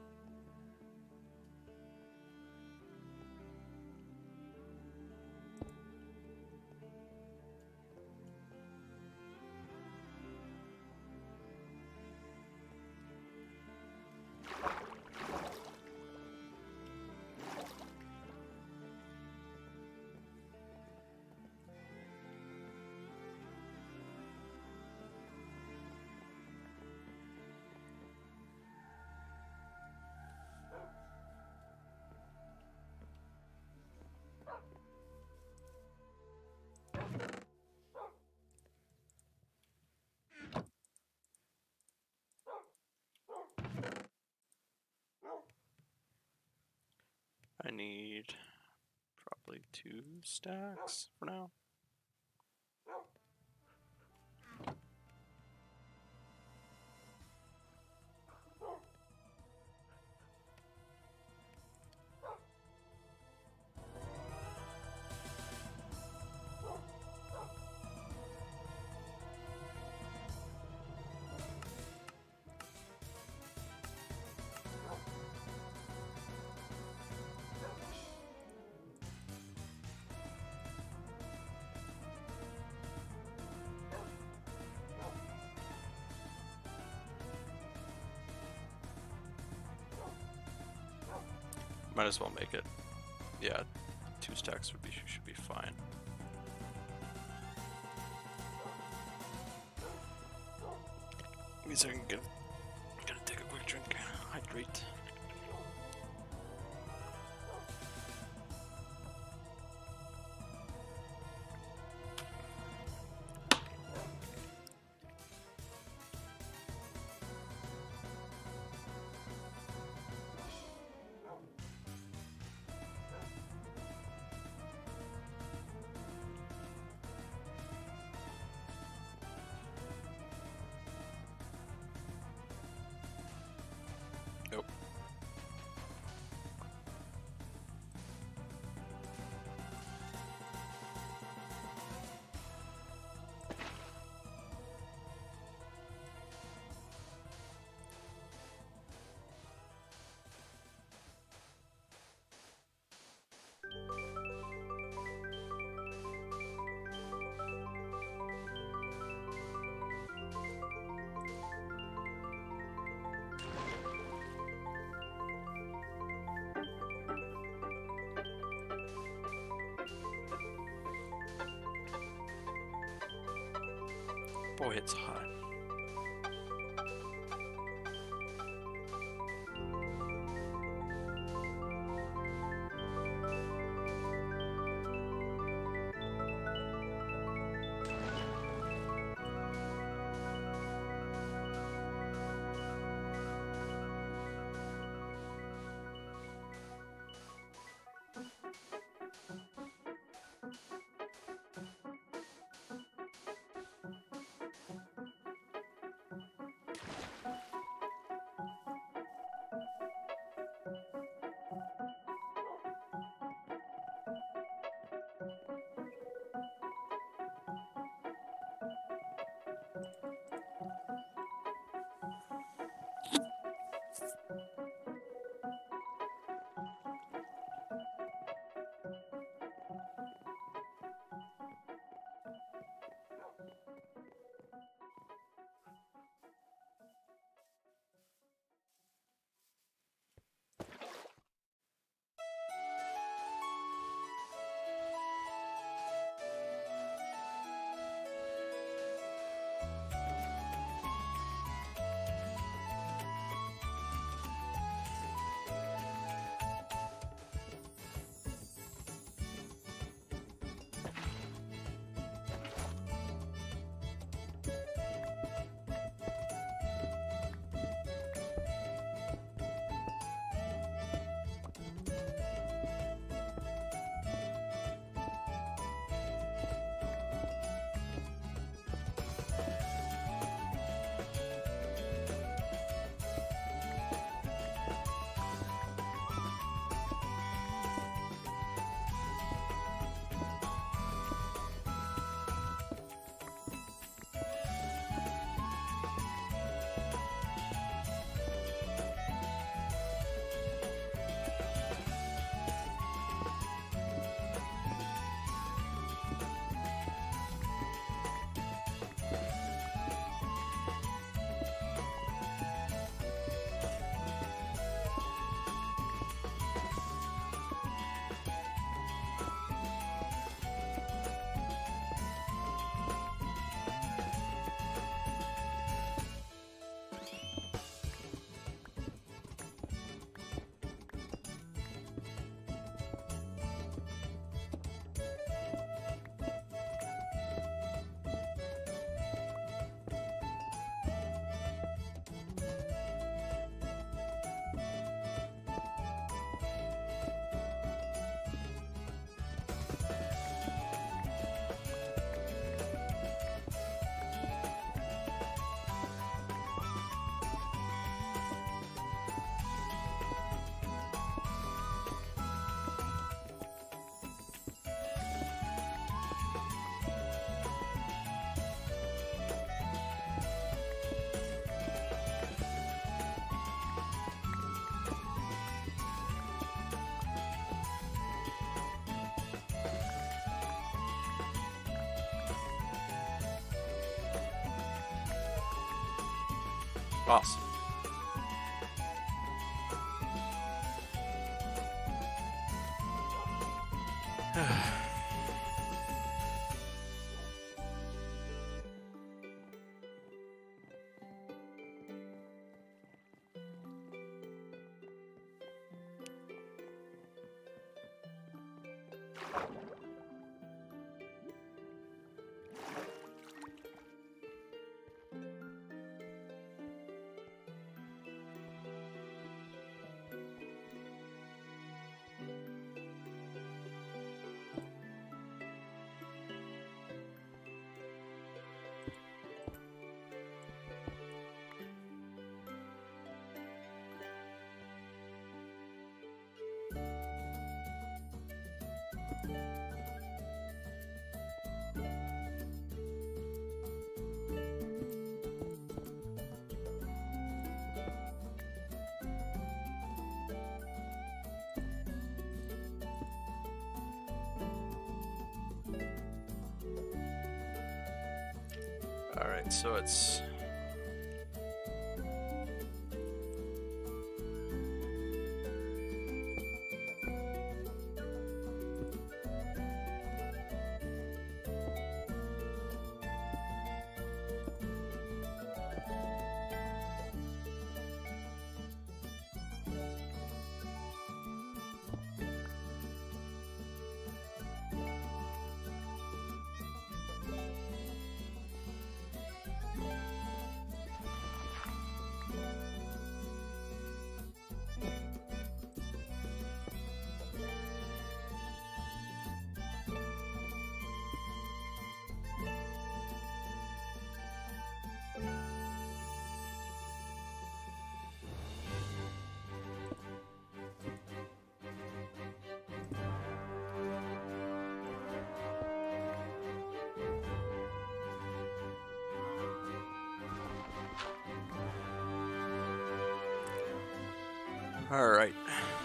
I need probably two stacks for now. Might as well make it. Yeah, two stacks would be should be fine. Means I can get. I'm gonna take a quick drink. Hydrate. Nope. Boy, it's hot. Awesome. Alright, so it's... Alright.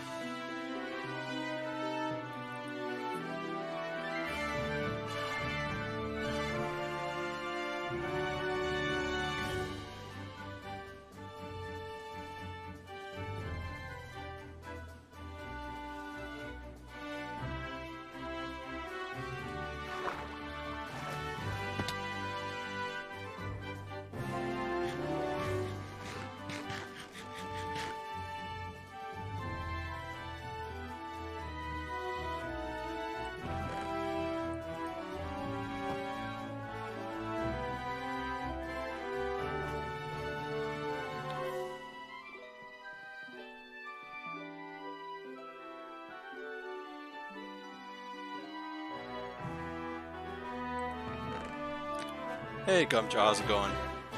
Hey Gumjaw, how's it going?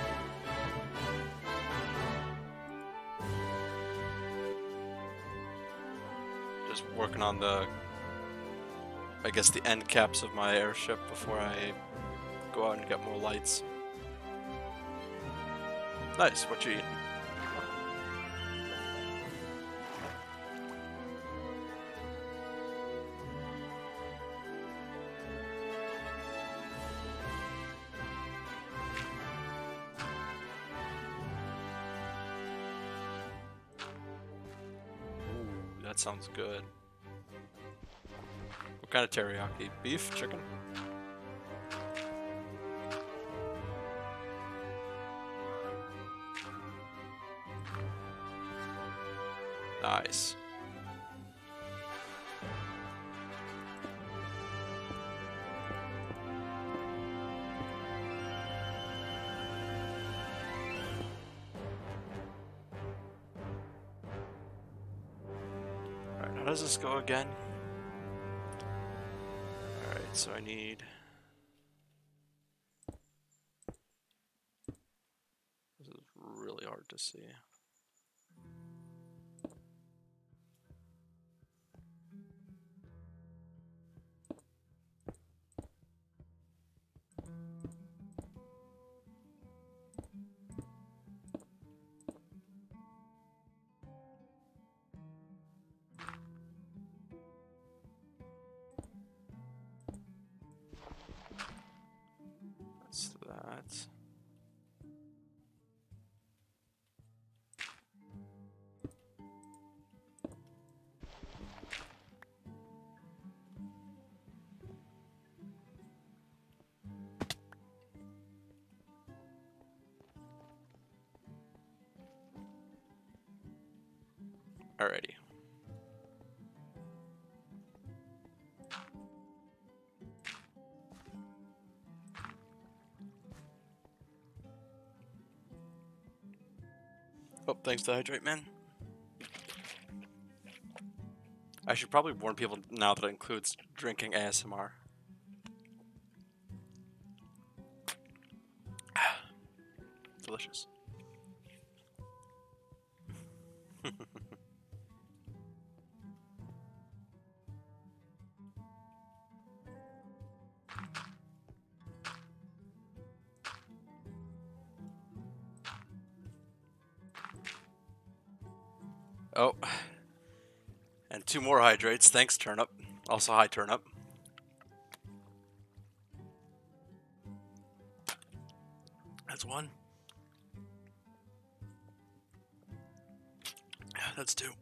Just working on the, I guess the end caps of my airship before I go out and get more lights. Nice, what you eating? That sounds good. What kind of teriyaki? Beef? Chicken? Nice. How does this go again? Alright, so I need... This is really hard to see. That's that. Alrighty. Oh, thanks to Hydrate Man. I should probably warn people now that it includes drinking A S M R. Delicious. Oh, and two more hydrates. Thanks, Turnip. Also, hi, Turnip. That's one. That's two.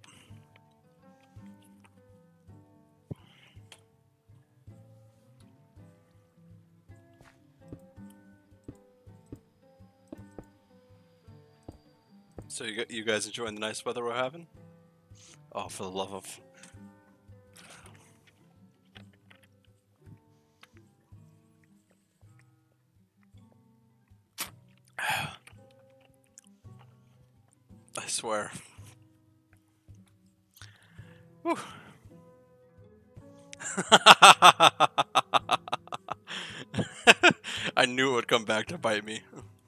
So you you guys enjoying the nice weather we're having? Oh, for the love of... I swear. Whew. I knew it would come back to bite me.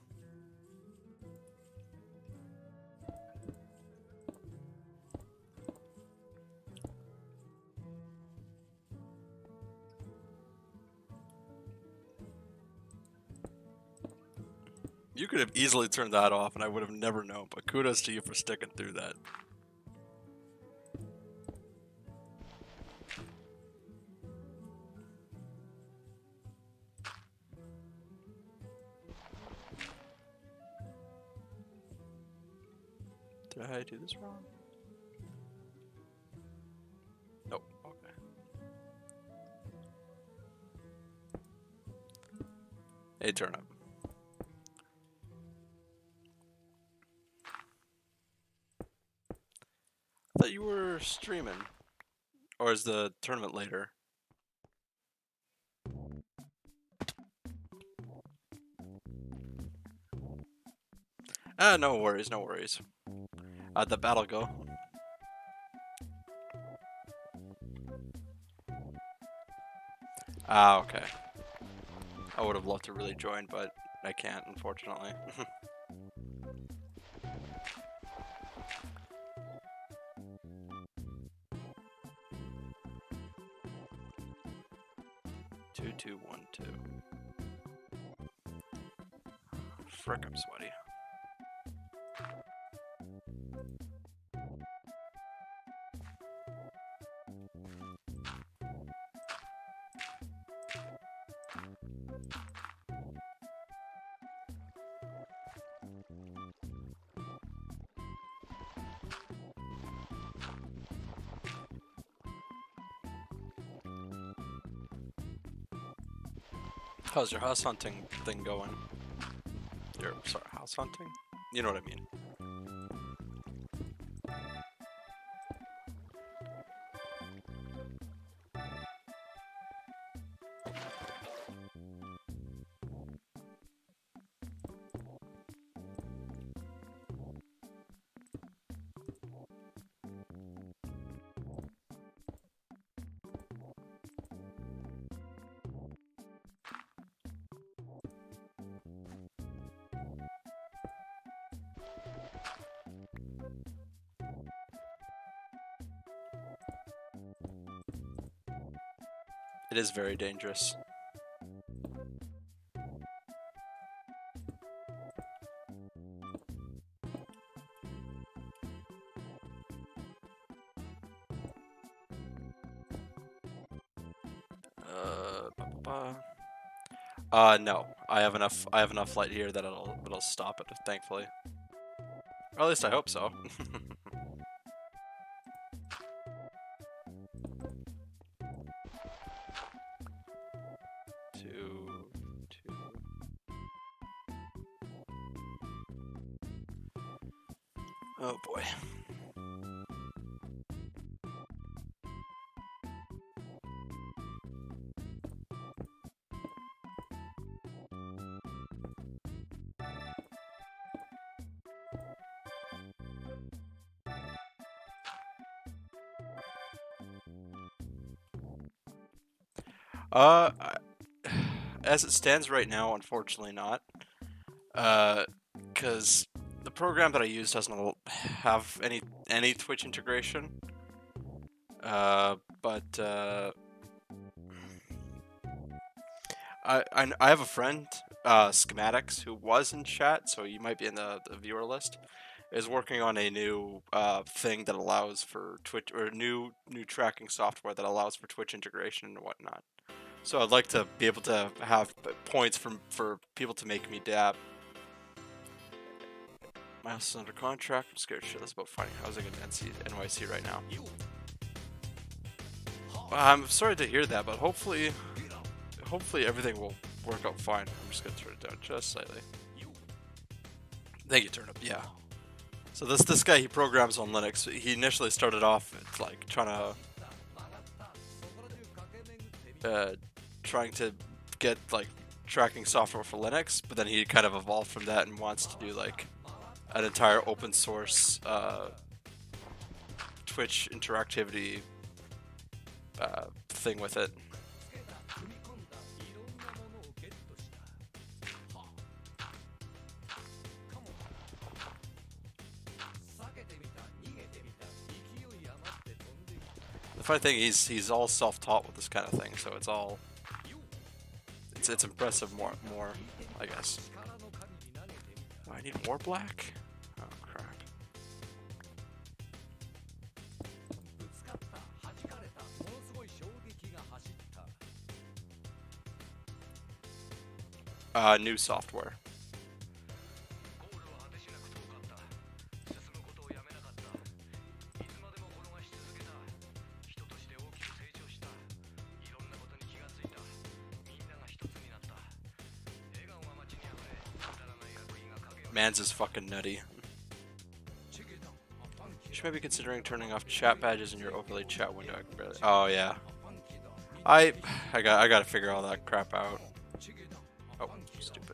You could have easily turned that off and I would have never known, but kudos to you for sticking through that. Did I do this wrong? Nope, okay. Hey, turnip. I thought you were streaming. Or is the tournament later? Ah, no worries, no worries. How'd the battle go? Ah, okay. I would have loved to really join, but I can't, unfortunately. Two, two, one, two. Frick, I'm sweaty. How's your house hunting thing going? Your, sorry, house hunting? You know what I mean. It is very dangerous. Uh, ba -ba -ba. uh, no. I have enough. I have enough light here that it'll it'll stop it. Thankfully, or at least I hope so. two, two. Oh boy. Uh, I- as it stands right now, unfortunately not. Uh, because the program that I use doesn't al- have any any Twitch integration. Uh, but uh, I, I I have a friend, uh, Schematics, who was in chat, so you might be in the, the viewer list. Is working on a new uh, thing that allows for Twitch, or new new tracking software that allows for Twitch integration and whatnot. So I'd like to be able to have points from for people to make me dab. My house is under contract. I'm scared shitless about finding housing in N C N Y C right now. I'm sorry to hear that, but hopefully, hopefully everything will work out fine. I'm just gonna turn it down just slightly. Thank you, Turnip. Yeah. So this this guy, he programs on Linux. He initially started off like trying to uh, trying to get like tracking software for Linux, but then he kind of evolved from that and wants to do like an entire open source uh, Twitch interactivity uh, thing with it. The funny thing, he's he's all self-taught with this kind of thing, so it's all it's it's impressive more more, I guess. Oh, I need more black? Oh crap. Uh, new software. Mans is fucking nutty. You should maybe considering turning off chat badges in your overlay chat window. I can barely. Oh yeah. I I got I gotta figure all that crap out. Oh, stupid.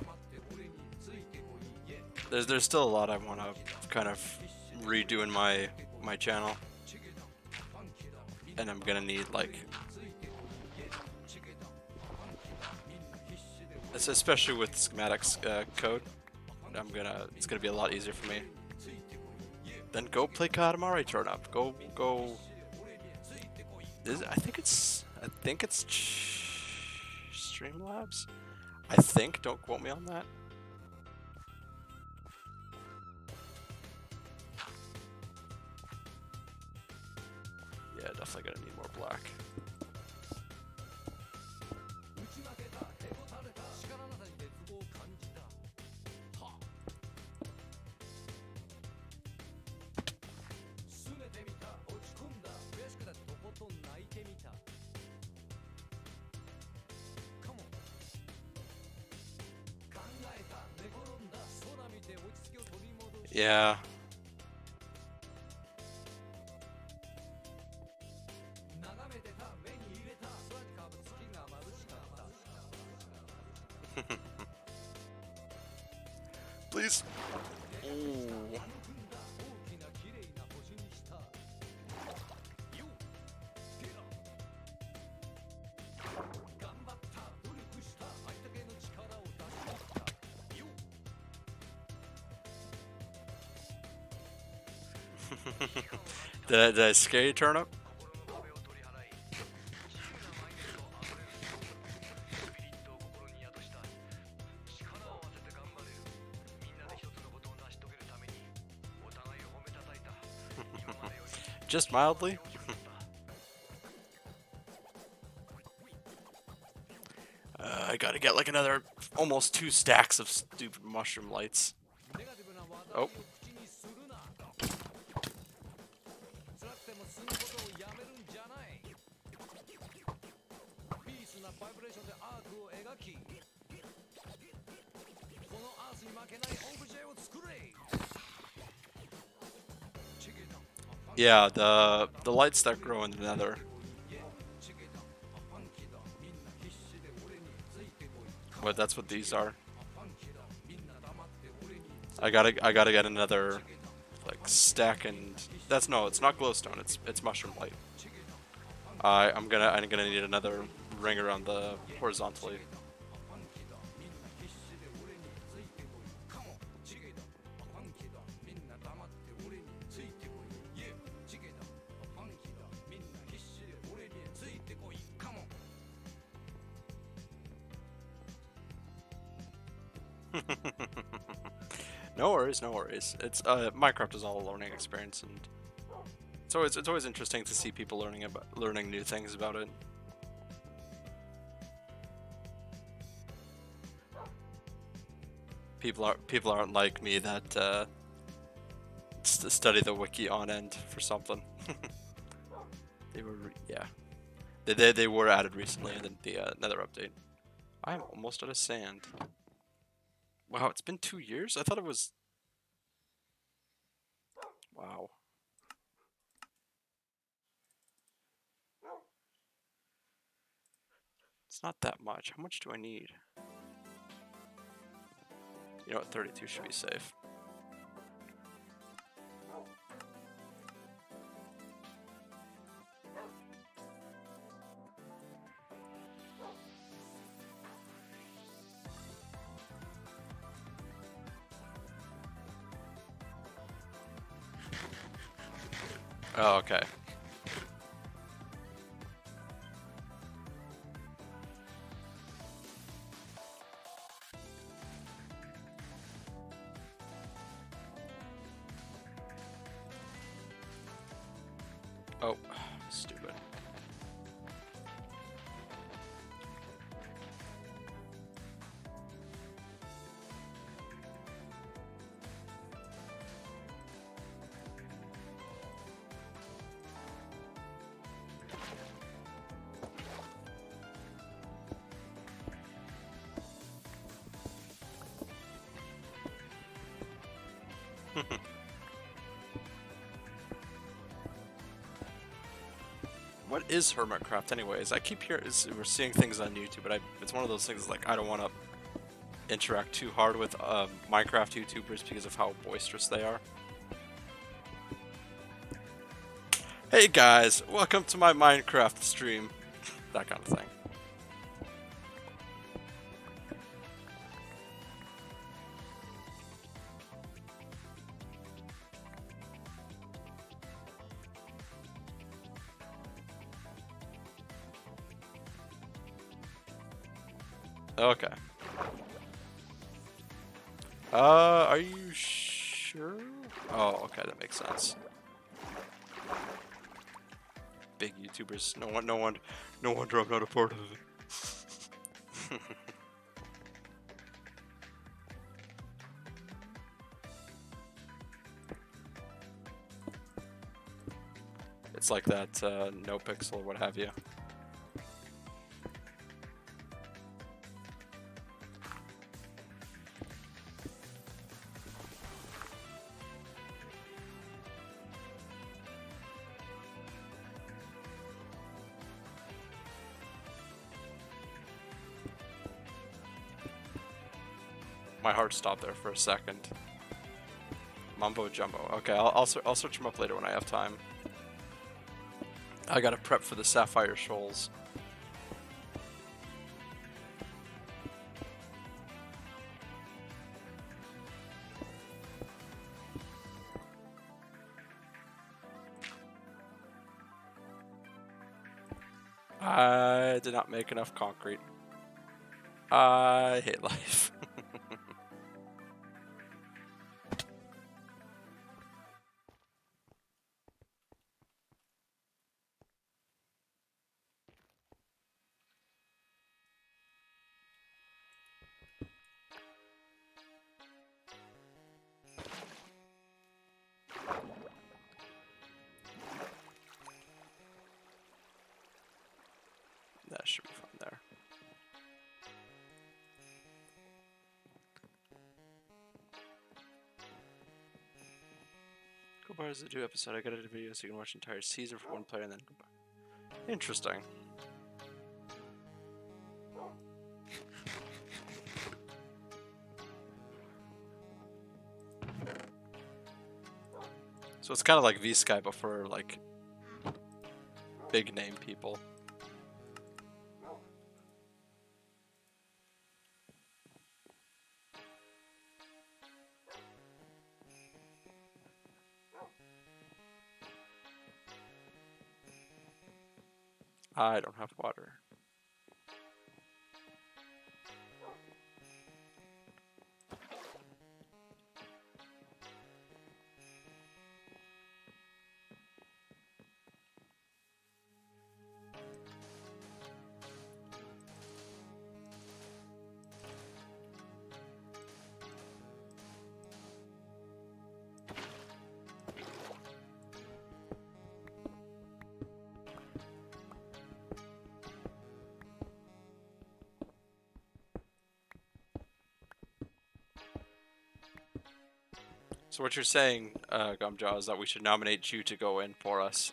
There's there's still a lot I want to kind of redo in my my channel, and I'm gonna need like, especially with schematics uh, code. I'm gonna it's gonna be a lot easier for me. Then go play Katamari Turnip. Go go. Is, I think it's I think it's Streamlabs. I think. Don't quote me on that. Yeah, definitely gonna need more black. Yeah. Please. Ooh. did, I, did I scare you, Turnip? Just mildly. uh, I gotta get like another almost two stacks of stupid mushroom lights. Oh. Yeah, the the lights that grow in the nether. But that's what these are. I gotta I gotta get another like stack, and that's no, it's not glowstone. It's it's mushroom light. I I'm gonna I'm gonna need another ring around the horizontally. No worries, no worries. It's uh, Minecraft is all a learning experience, and it's always it's always interesting to see people learning about learning new things about it. People aren't people aren't like me that uh, st study the wiki on end for something. They were re yeah. They, they they were added recently in the, the uh, Nether update. I'm almost out of sand. Wow, it's been two years? I thought it was... Wow. It's not that much. How much do I need? You know what, thirty-two should be safe. Oh, okay. Oh, stupid. What is Hermitcraft anyways? I keep hearing, we're seeing things on YouTube, but I, it's one of those things like I don't want to interact too hard with um, Minecraft YouTubers because of how boisterous they are. Hey guys, welcome to my Minecraft stream. That kind of thing. Okay. Uh, are you sure? Oh, okay, that makes sense. Big YouTubers. No one, no one, no wonder I'm not a part of it. It's like that, uh, NoPixel or what have you. My heart stopped there for a second. Mumbo Jumbo. Okay, I'll, I'll, I'll search him up later when I have time. I gotta prep for the Sapphire Shoals. I did not make enough concrete. I hate life. That should be fine there. Goodbye is the new episode. I got a video so you can watch the entire season for one player and then goodbye. Interesting. So it's kind of like V-Sky, but for like big name people. I don't have water. So what you're saying, uh, Gumjaw, is that we should nominate you to go in for us.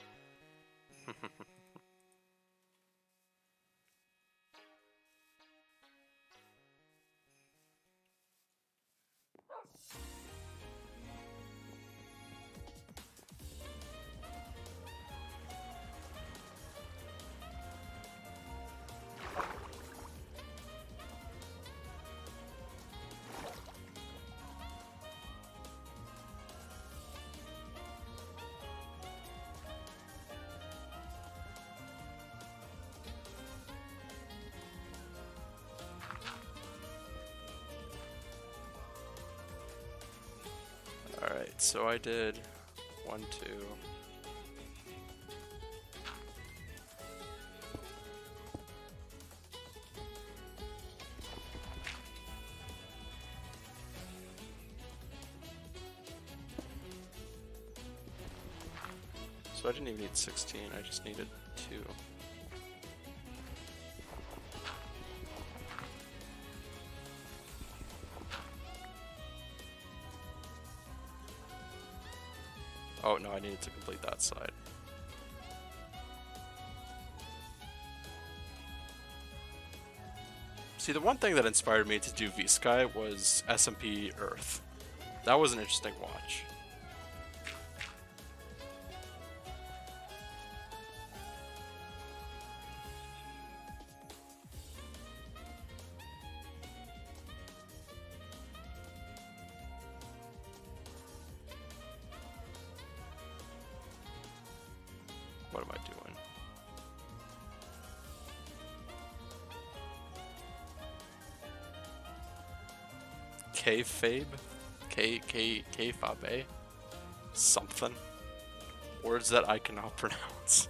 Alright, so I did one, two. So I didn't even need sixteen, I just needed two. Oh no, I needed to complete that side. See, the one thing that inspired me to do V-Sky was S M P Earth. That was an interesting watch. What am I doing? K-Fabe? K K K-Fabe? Something. Words that I cannot pronounce.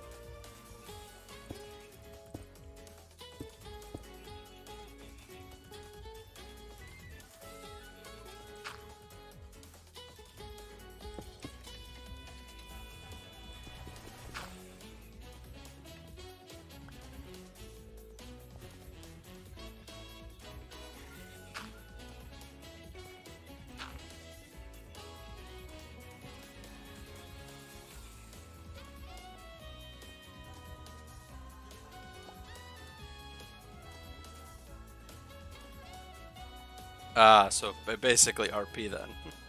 Ah, so basically R P then.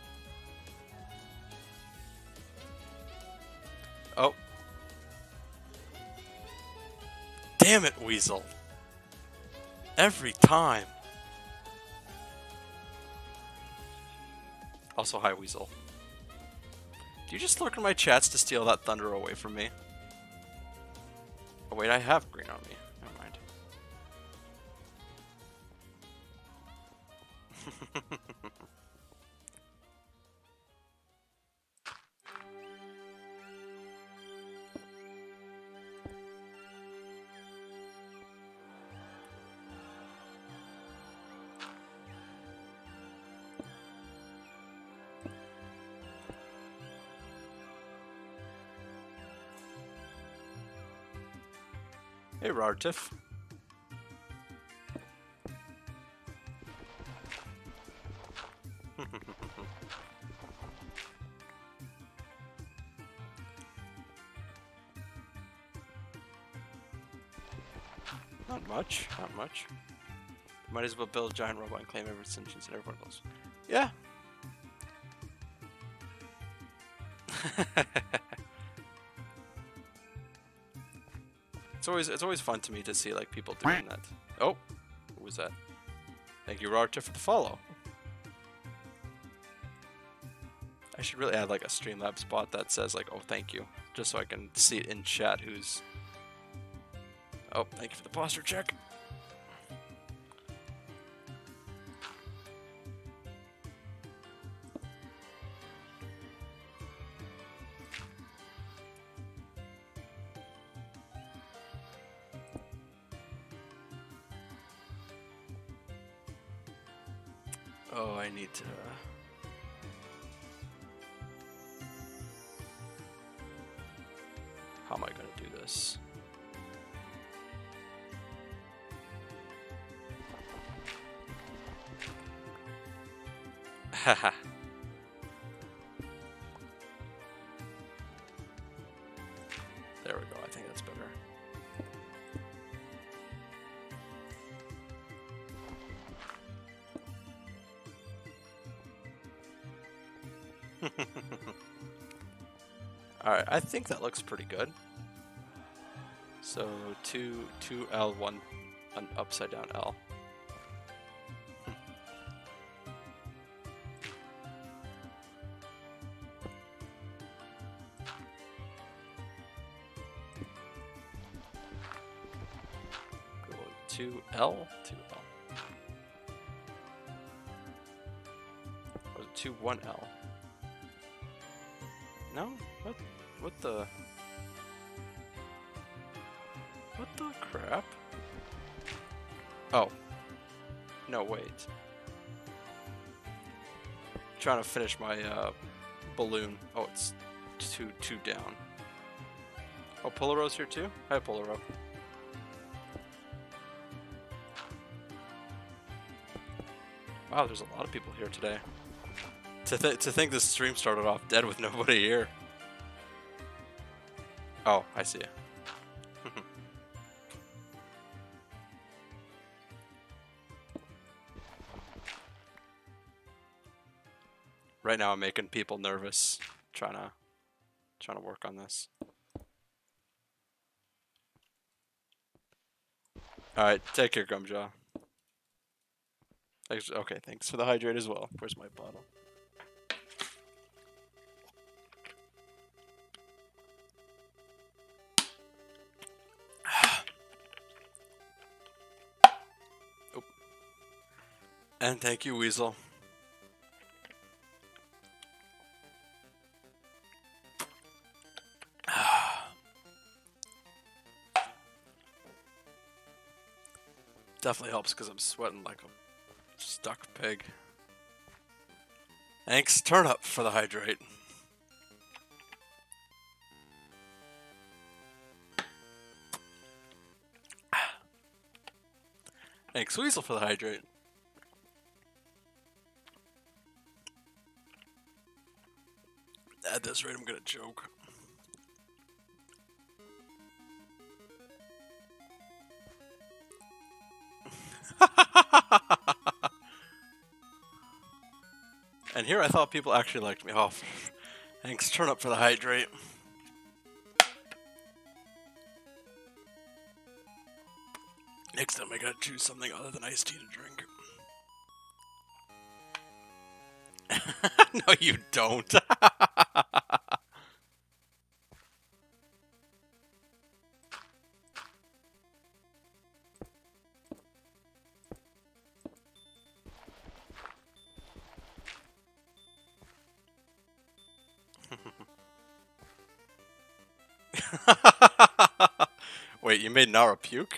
Oh. Damn it, Weasel. Every time. Also, hi, Weasel. Do you just lurk in my chats to steal that thunder away from me? Oh wait, I have green on me. Never mind. Hey, Rartif. Not much, not much. Might as well build a giant robot and claim every sentience and everyone else. Yeah. It's always it's always fun to me to see like people doing that. Oh, who was that? Thank you, Rartif, for the follow. I should really add like a Streamlabs spot that says like, oh, thank you, just so I can see it in chat who's. Oh, thank you for the posture check. Oh, I need to... How am I going to do this? Haha. Alright, I think that looks pretty good. So two two L, one an upside down L. Two L, two L. Or two one L. No? What what the What the crap? Oh. No, wait. Trying to finish my uh, balloon. Oh, it's two two down. Oh, Polaro's here too? Hi, Polaro. Wow, there's a lot of people here today. To, th to think this stream started off dead with nobody here. Oh, I see. Right now I'm making people nervous, trying to, trying to work on this. Alright, take care, Gumjaw. Okay, thanks for the hydrate as well. Where's my bottle? Oh. And thank you, Weasel. Definitely helps because I'm sweating like a stuck pig. Thanks, Turnip, for the hydrate. Thanks, Weasel, for the hydrate. At this rate, I'm gonna choke. And here I thought people actually liked me. Oh, thanks, Turnip, for the hydrate. Next time I gotta choose something other than iced tea to drink. No, you don't. Wait, you made Nara puke?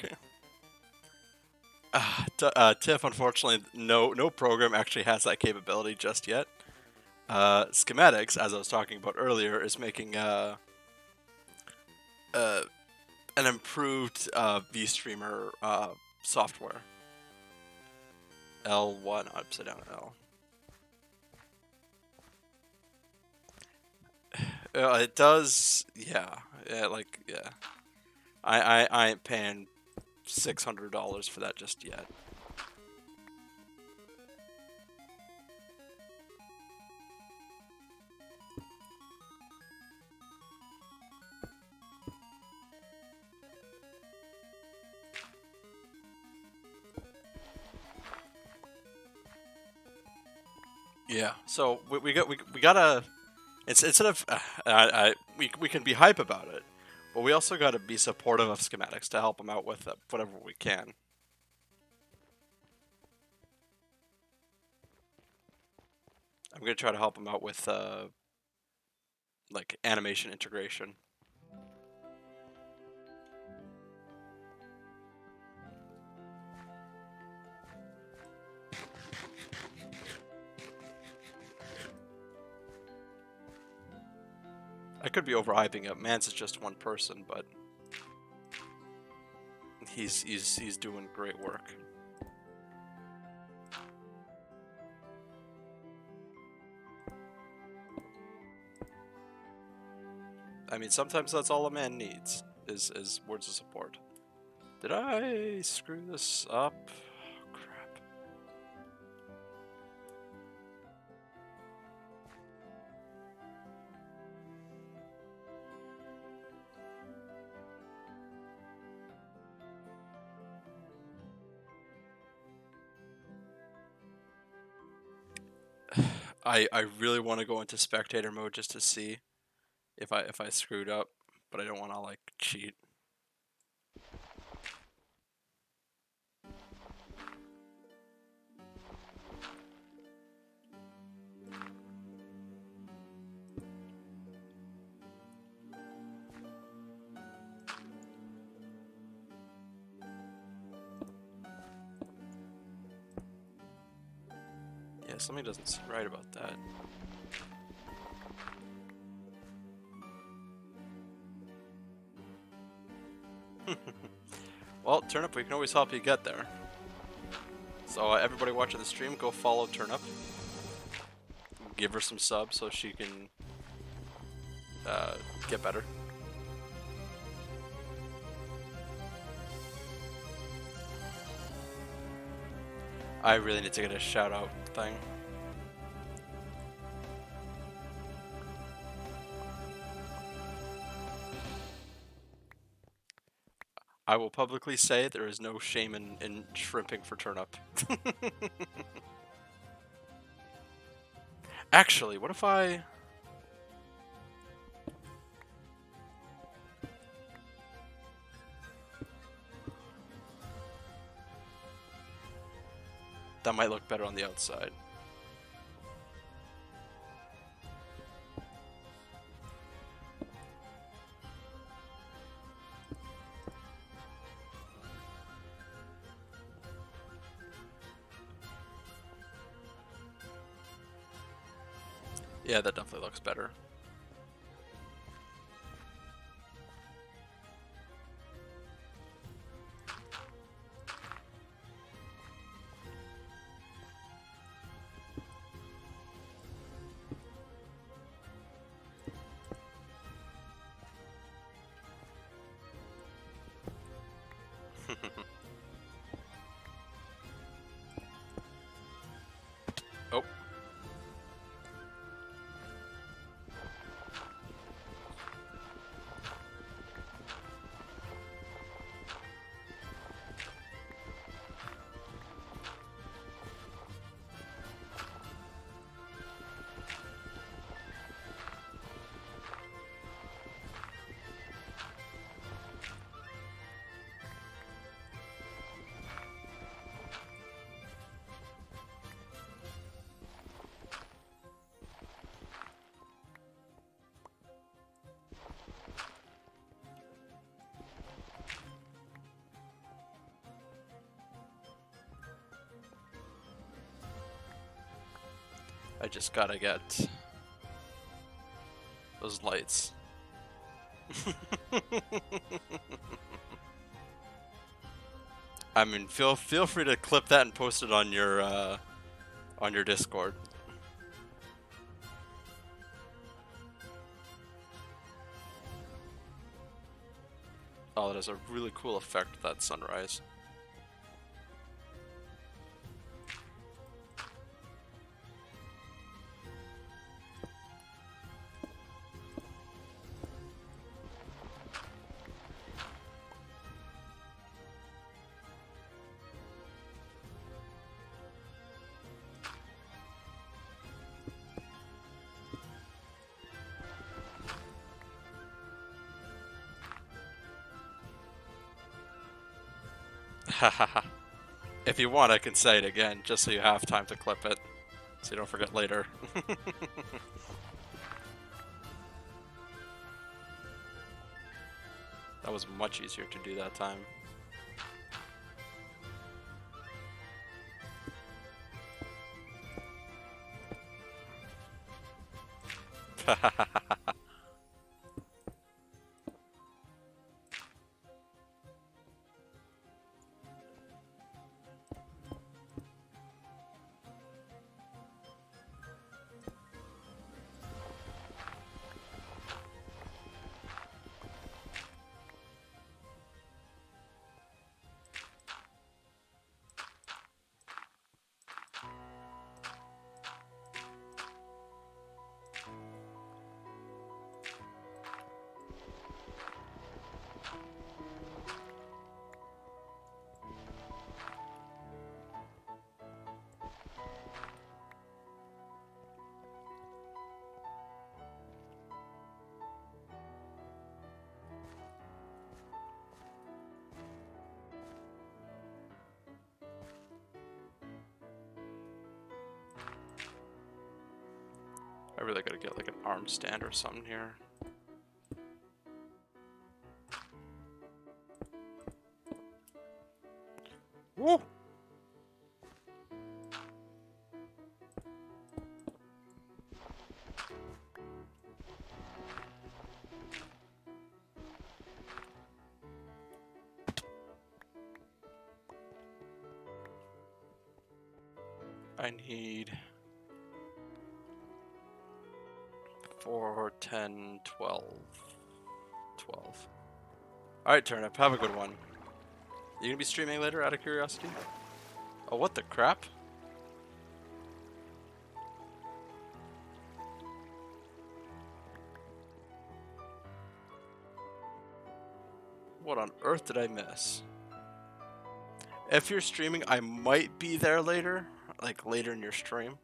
Uh, uh, Tiff, unfortunately, no no program actually has that capability just yet. Uh, Schematics, as I was talking about earlier, is making uh, uh, an improved uh, VStreamer uh, software. L one, upside down L. Uh, it does, yeah, yeah, like, yeah. I, I, I ain't paying six hundred dollars for that just yet. Yeah, so we, we got we, we gotta. It's instead of uh, I, I we we can be hype about it, but we also gotta be supportive of Schematics to help them out with uh, whatever we can. I'm gonna try to help them out with uh, like animation integration. I could be overhyping it. Mans is just one person, but he's he's he's doing great work. I mean, sometimes that's all a man needs is is words of support. Did I screw this up? Oh, crap. I I really want to go into spectator mode just to see if I if I screwed up, but I don't want to like cheat. Yeah, something doesn't seem right about that. Well, Turnip, we can always help you get there. So uh, everybody watching the stream, go follow Turnip. Give her some subs so she can uh, get better. I really need to get a shout out thing. I will publicly say there is no shame in, in shrimping for Turnip. Actually, what if I... That might look better on the outside. Yeah, that definitely looks better. Oh. I just gotta get those lights. I mean, feel feel free to clip that and post it on your uh, on your Discord. Oh, that has a really cool effect, that sunrise. If you want, I can say it again, just so you have time to clip it, so you don't forget later. That was much easier to do that time. I really gotta get like an arm stand or something here. Woo! I need four, ten, twelve. twelve. Alright, Turnip, have a good one. You gonna be streaming later out of curiosity? Oh, what the crap? What on earth did I miss? If you're streaming, I might be there later. Like, later in your stream.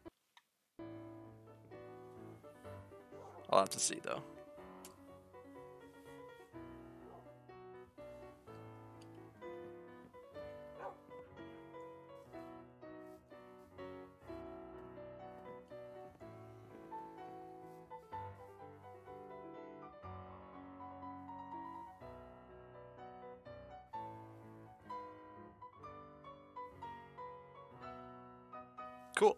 I'll have to see, though. Cool.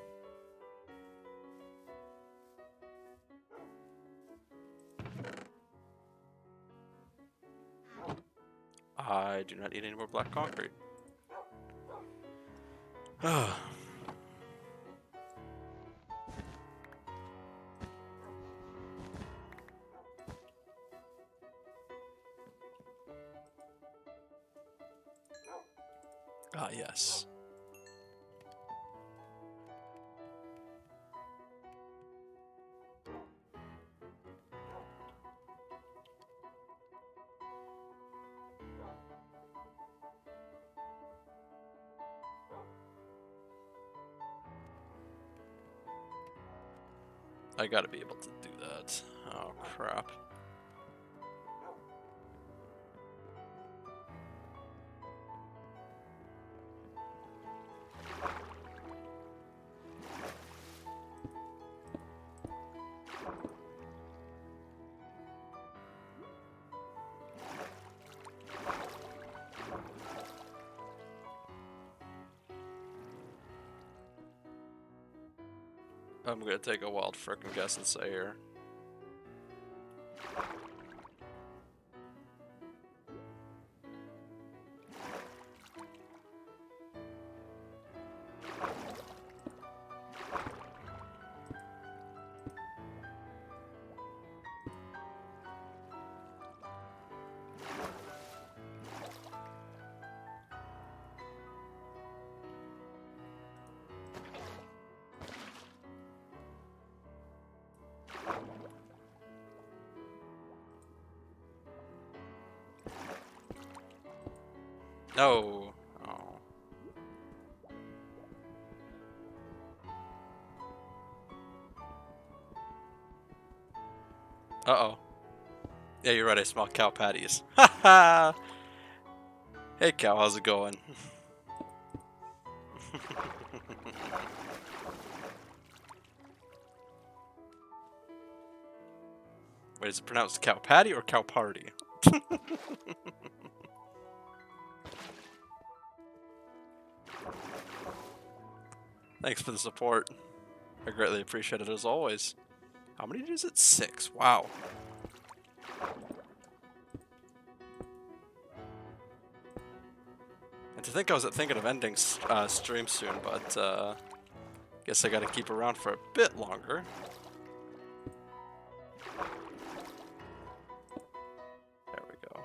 I do not need any more black concrete. Ah, yes. I gotta be able to do that. Oh, crap. I'm gonna take a wild frickin' guess and say here. No. Oh. Uh-oh. Yeah, you're right, I smell cow patties. Ha ha! Hey cow, how's it going? Wait, is it pronounced cow patty or cow party? Thanks for the support. I greatly appreciate it as always. How many is it? Six. Wow. And to think I was thinking of ending uh, stream soon, but uh, guess I gotta keep around for a bit longer. There we go.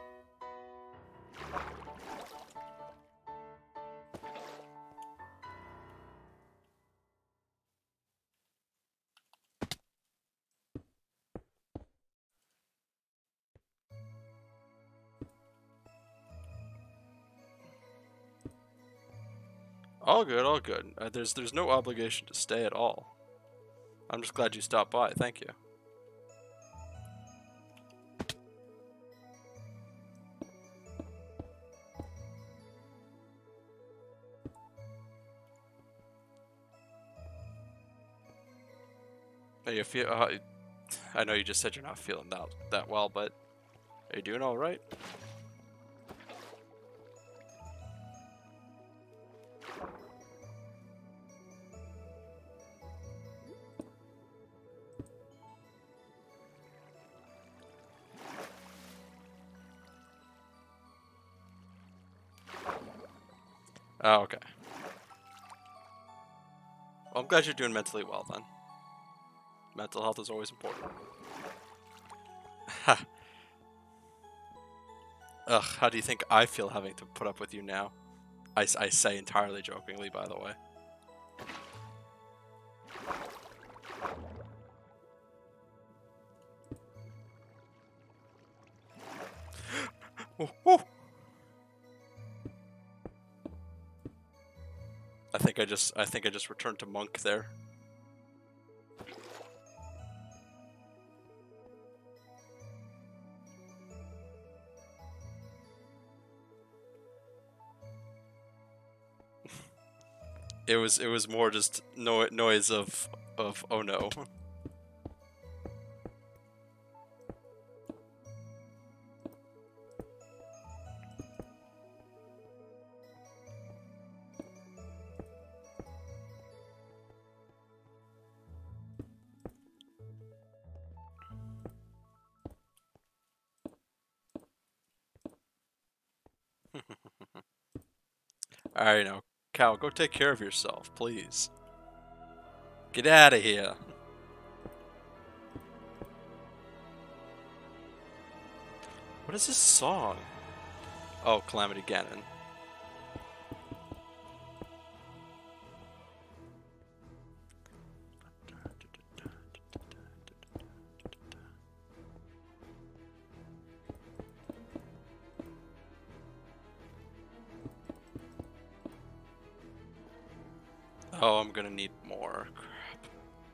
All good, all good. Uh, there's there's no obligation to stay at all. I'm just glad you stopped by. Thank you. Are you feel? Uh, I know you just said you're not feeling that that well, but are you doing all right? Oh, okay. Well, I'm glad you're doing mentally well then. Mental health is always important. Ha. Ugh, how do you think I feel having to put up with you now? I, I say entirely jokingly, by the way. Oh, oh. I think I just I think I just returned to monk there. It was it was more just no noise of of oh no. Alright now, Cal, go take care of yourself, please. Get out of here. What is this song? Oh, Calamity Ganon. Oh, I'm gonna need more. Crap.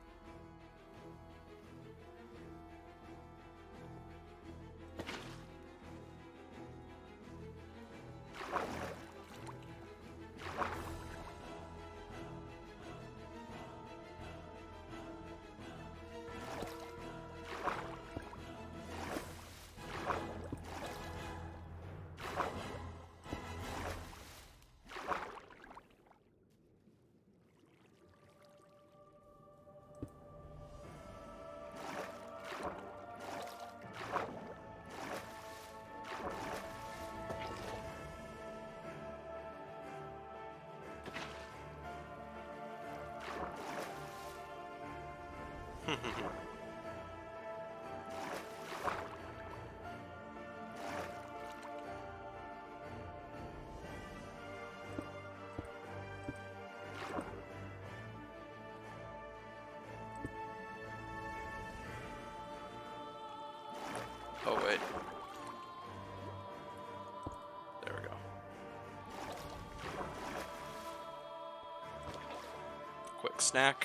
Oh wait. There we go. Quick snack.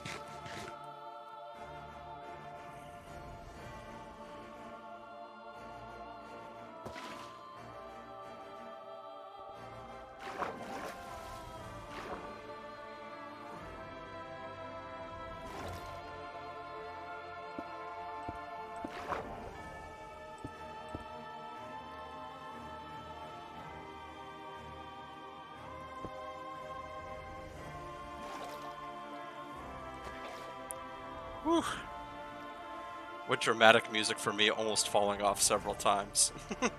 Whew. What dramatic music for me almost falling off several times.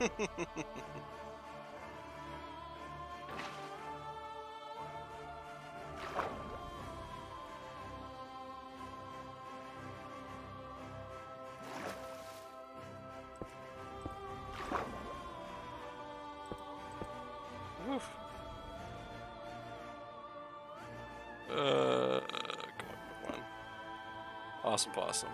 Uh, come on, come on. Awesome possum.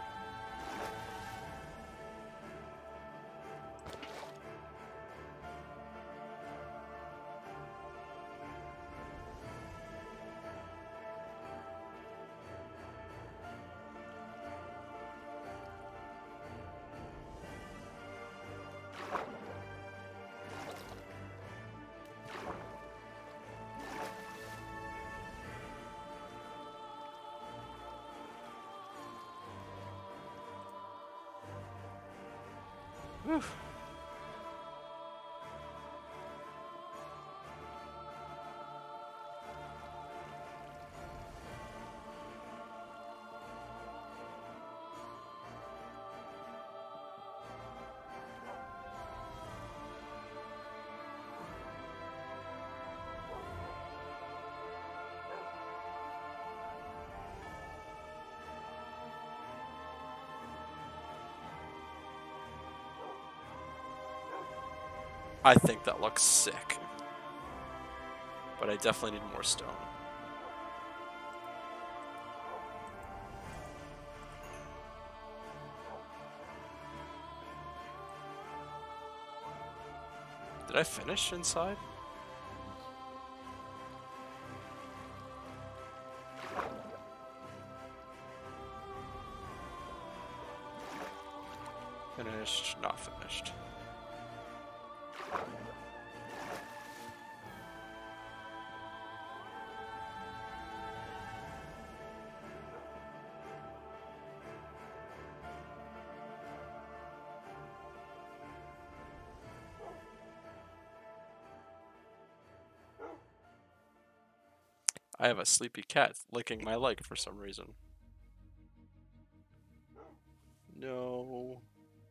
Whew. I think that looks sick. But I definitely need more stone. Did I finish inside? Finished, not finished. I have a sleepy cat licking my leg for some reason. No.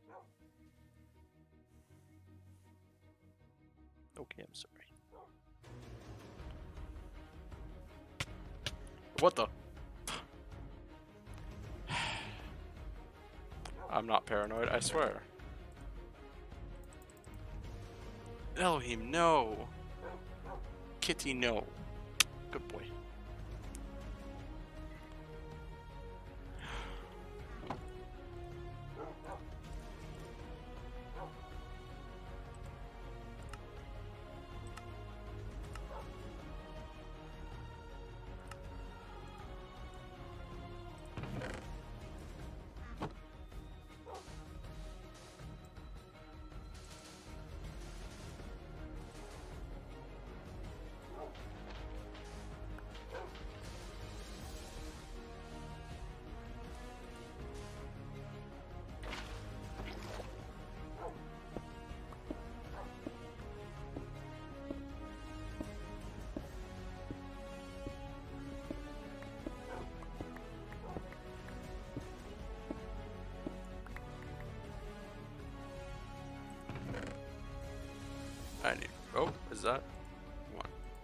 Okay, I'm sorry. What the? I'm not paranoid, I swear. Elohim, no! Kitty, no. Good boy. I need. Oh, is that one?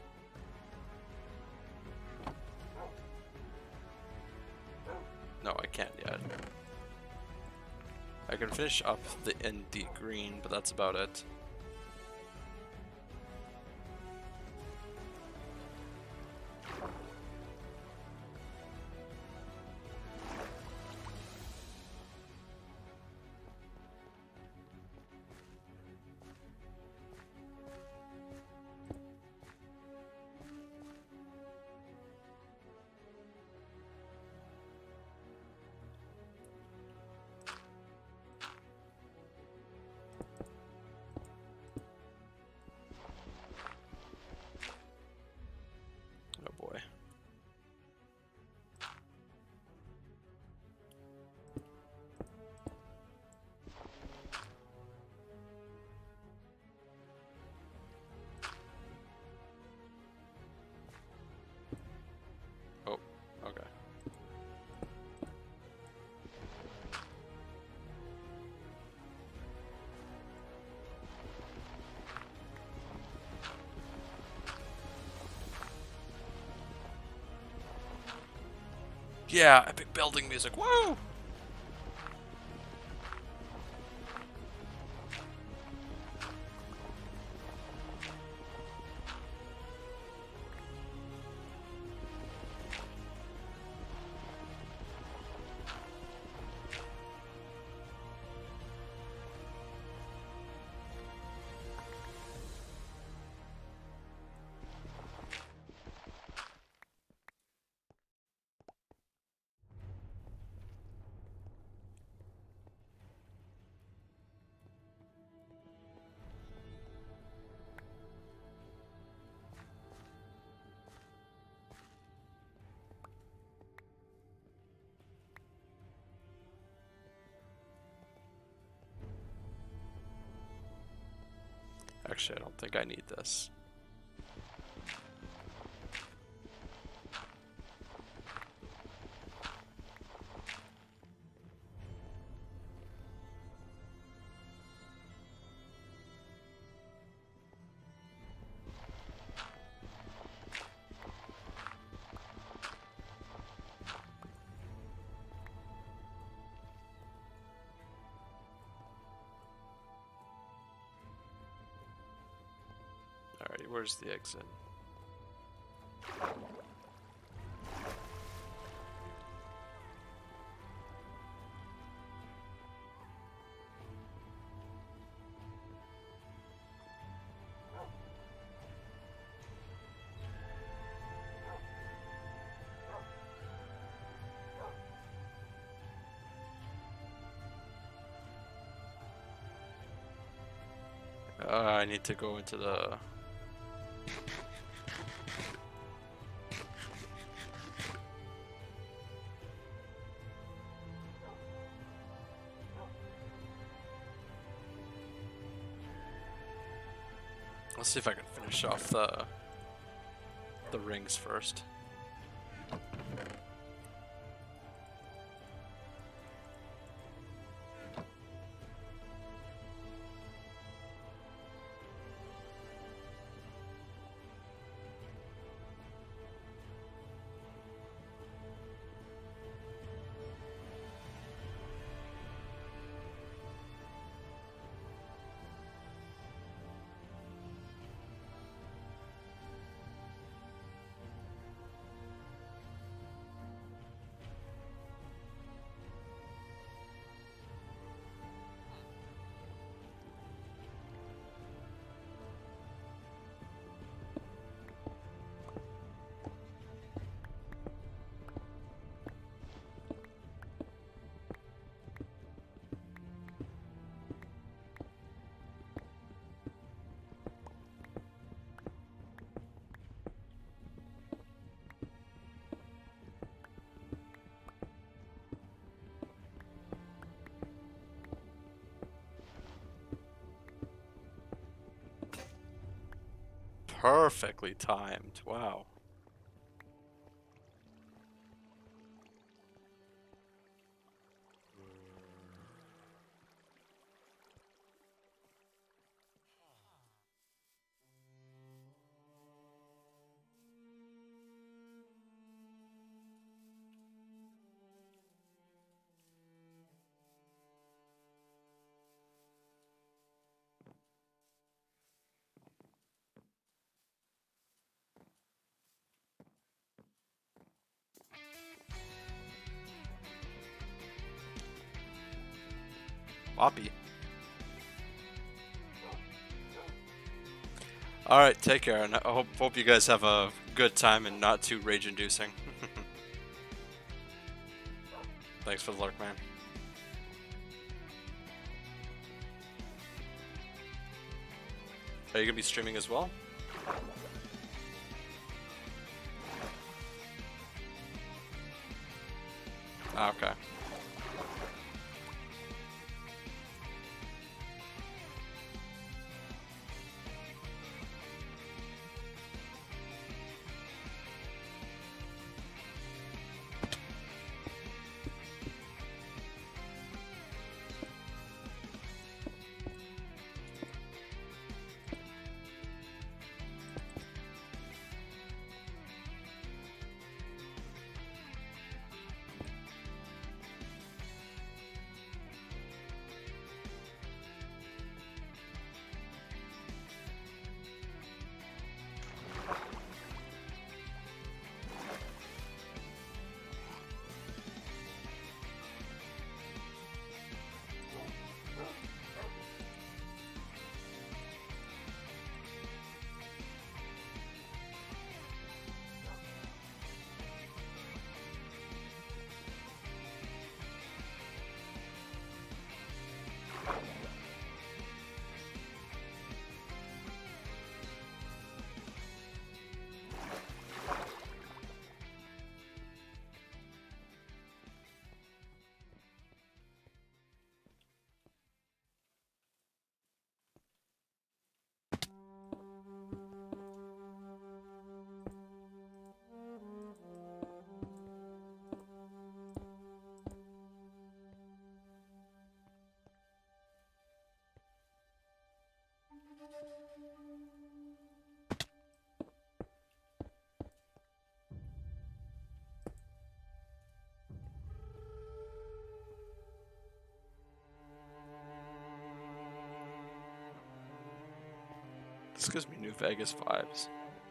No, I can't yet. I can finish up the in the green, but that's about it. Yeah, epic building music. Woo! Actually, I don't think I need this. Alrighty, where's the exit? Uh, I need to go into the... Let's see if I can finish off the the rings first. Perfectly timed. Wow. Floppy. Alright, take care, and I hope, hope you guys have a good time and not too rage-inducing. Thanks for the lurk, man. Are you gonna be streaming as well? Ah, okay. This gives me New Vegas vibes.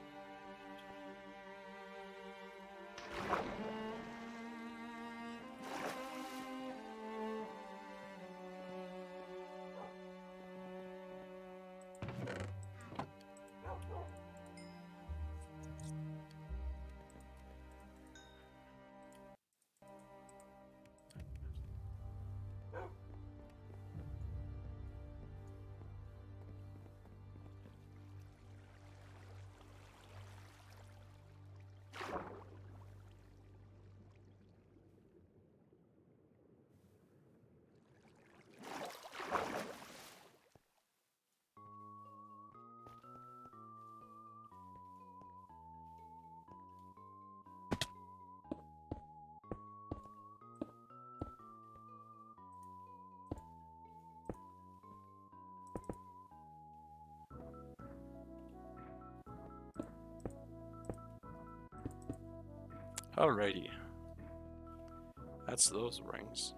Alrighty. That's those rings.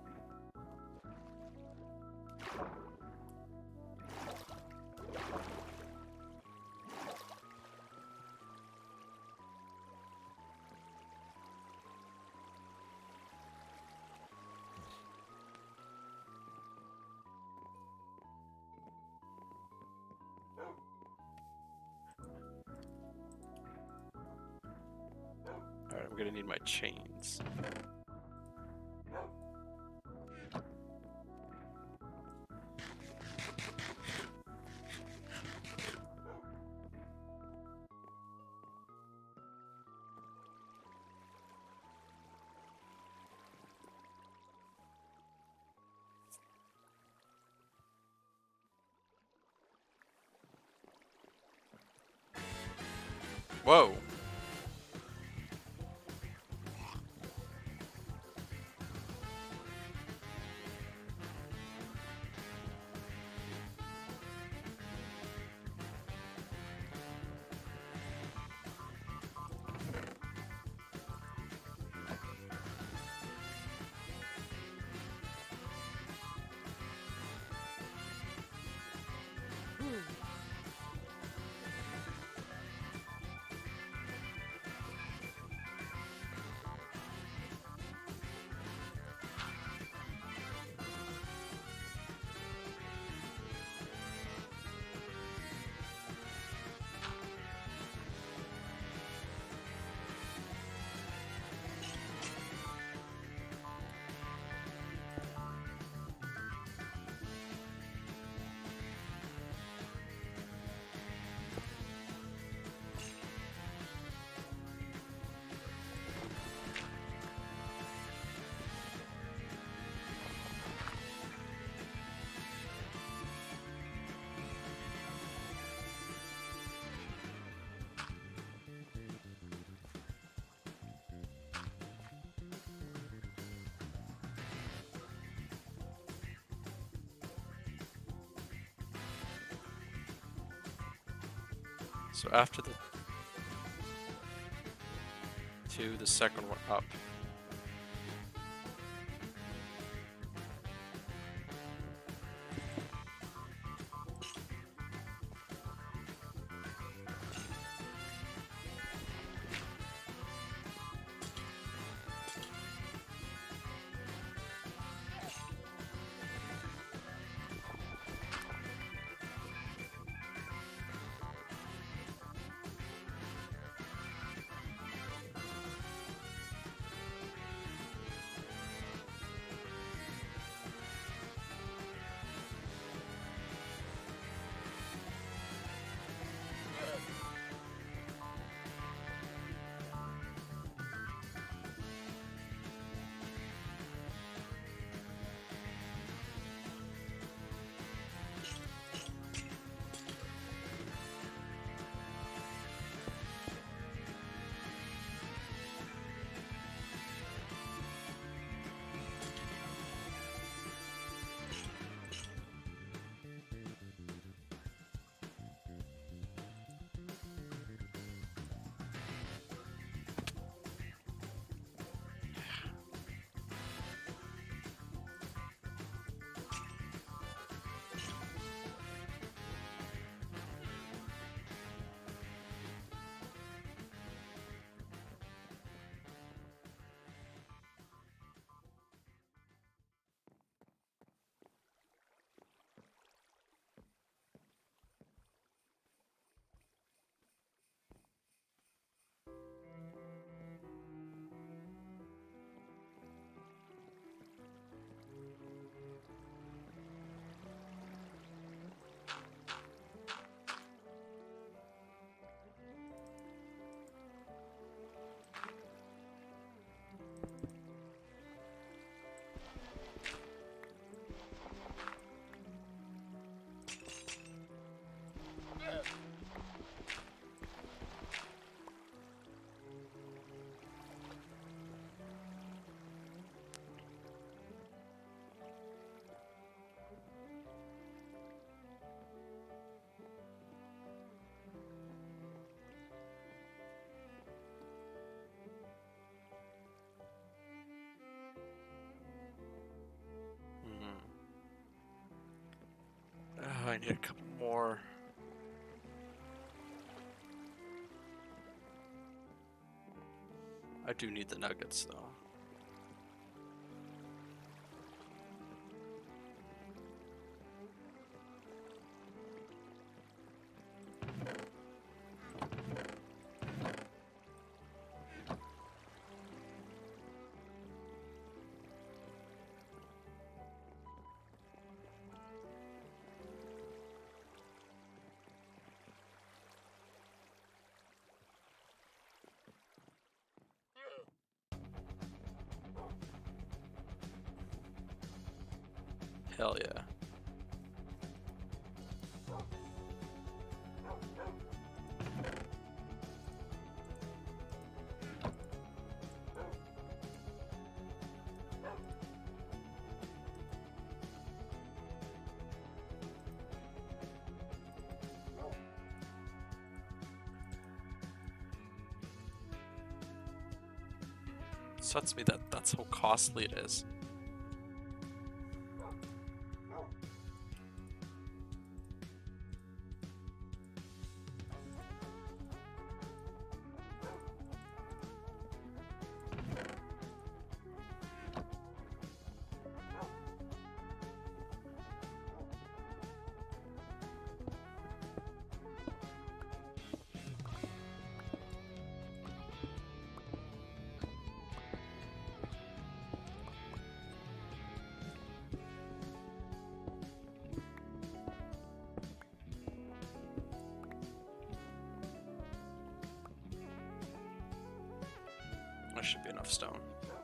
Alright, I'm gonna need my chains. Whoa! So after the two, the second one up. Need a couple more. I do need the nuggets though. Hell yeah. Suts me that that's how costly it is. There should be enough stone.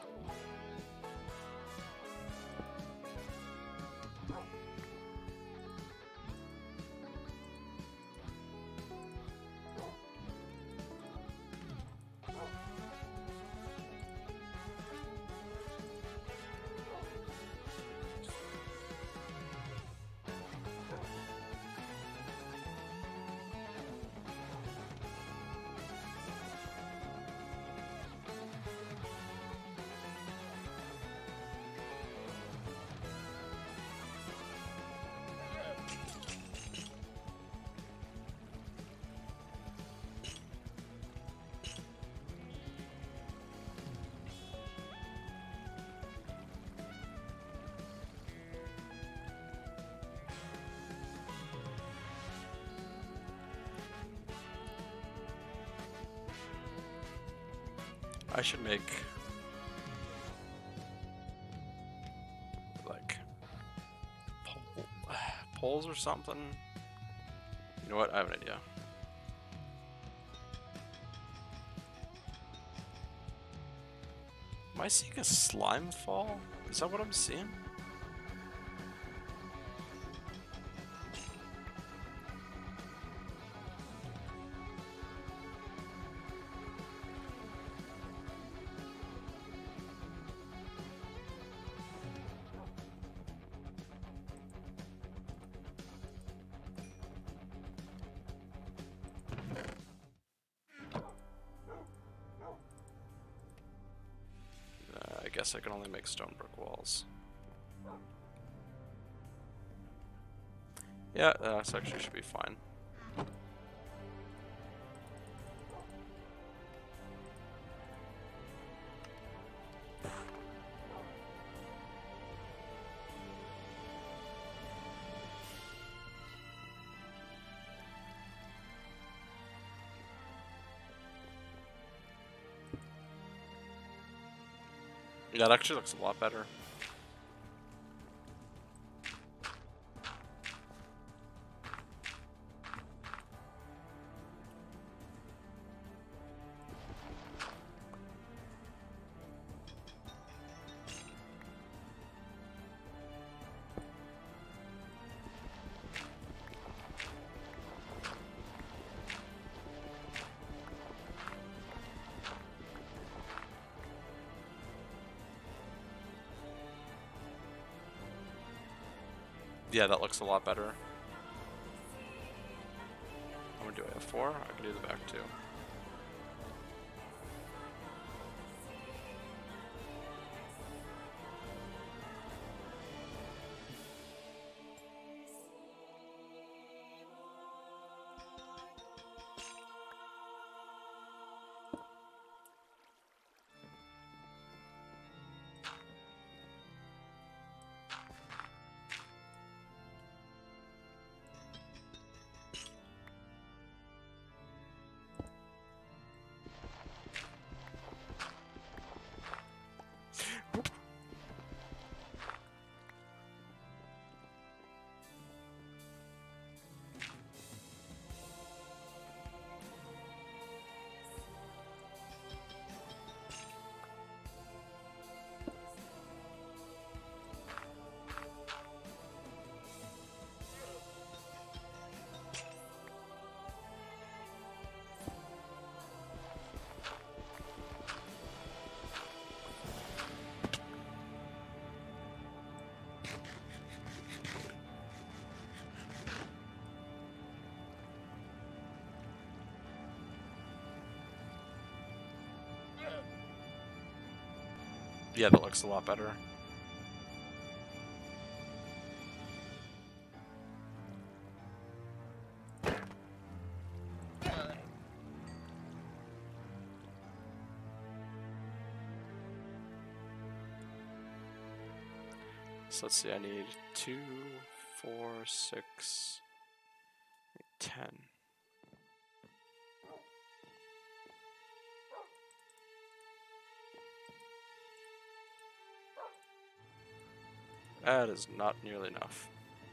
I should make like pole, poles or something. You know what? I have an idea. Am I seeing a slime fall? Is that what I'm seeing? I guess I can only make stone brick walls. Yeah, that actually should be fine. Yeah, that actually looks a lot better. Yeah, that looks a lot better. I'm gonna do A F four. I can do the back too. Yeah, that looks a lot better. So let's see, I need two, four, six, ten. That is not nearly enough.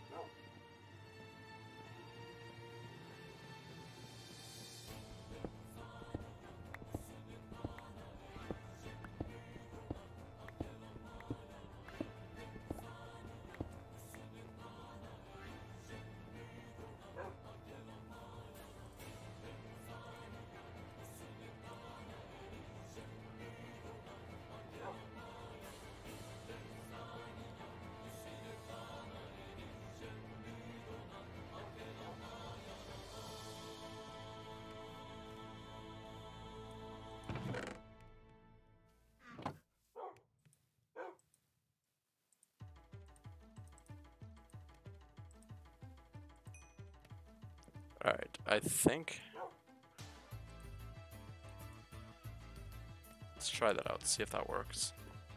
Alright, I think... Let's try that out, see if that works.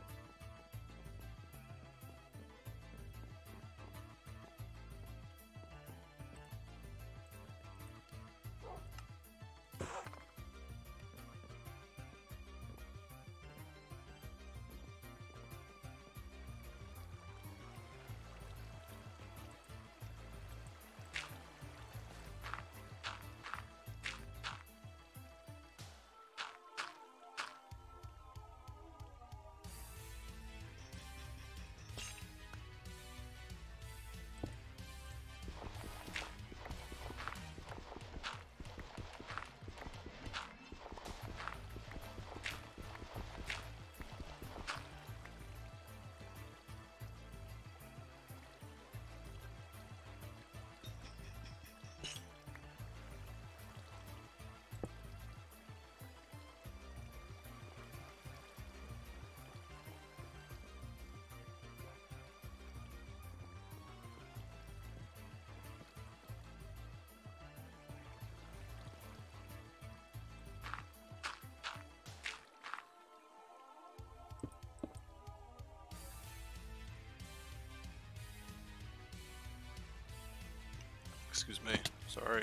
Excuse me, sorry.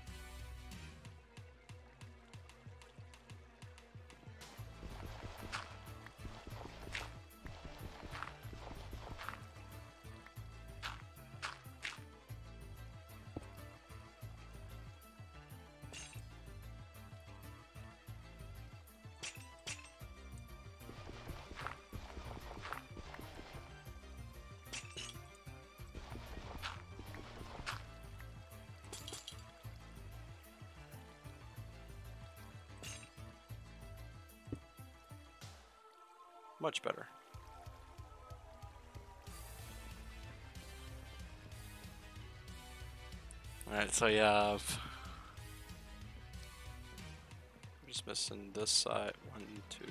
Much better. Alright, so you have... I'm just missing this side. One, two...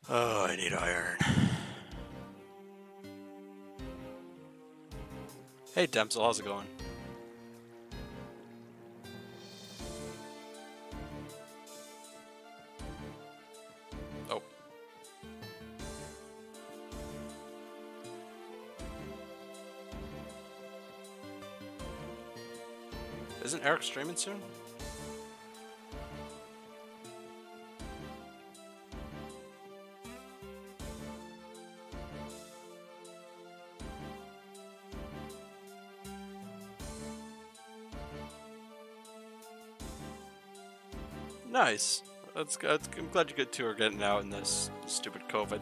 Oh, I need iron. Hey, Demsel, how's it going? Oh. Isn't Eric streaming soon? Nice. That's good. I'm glad you good two are getting out in this stupid COVID.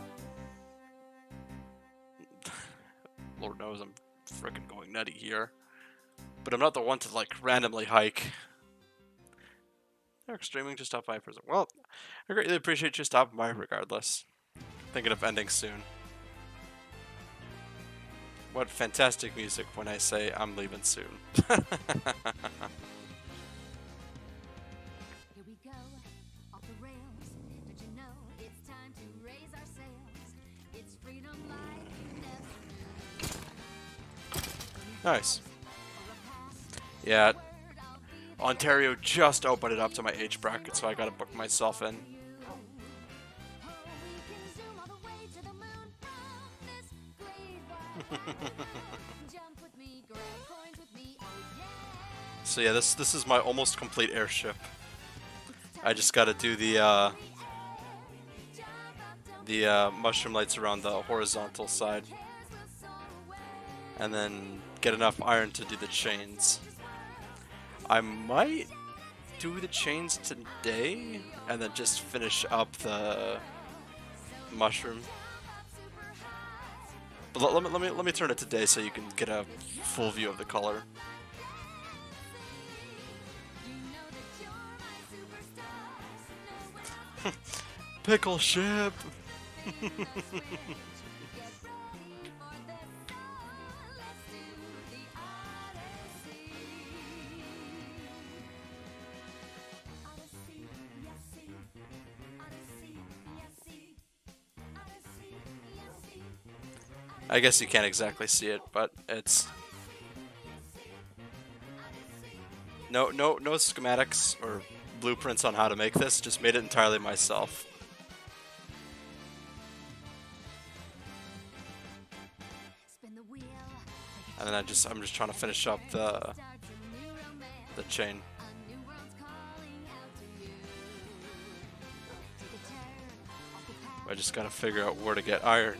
Lord knows I'm freaking going nutty here. But I'm not the one to like randomly hike. Eric streaming just stopped by for a second. Well, I greatly appreciate you stopping by regardless. Thinking of ending soon. What fantastic music when I say I'm leaving soon. Nice. Yeah. Ontario just opened it up to my age bracket, so I gotta book myself in. So yeah, this this is my almost complete airship. I just gotta do the uh, the uh, mushroom lights around the horizontal side, and then get enough iron to do the chains. I might do the chains today, and then just finish up the mushroom. But let, let me let me let me turn it today so you can get a full view of the color. Pickle ship. I guess you can't exactly see it, but it's no no no schematics or blueprints on how to make this. Just made it entirely myself. And then I just I'm just trying to finish up the the chain. I just gotta figure out where to get iron.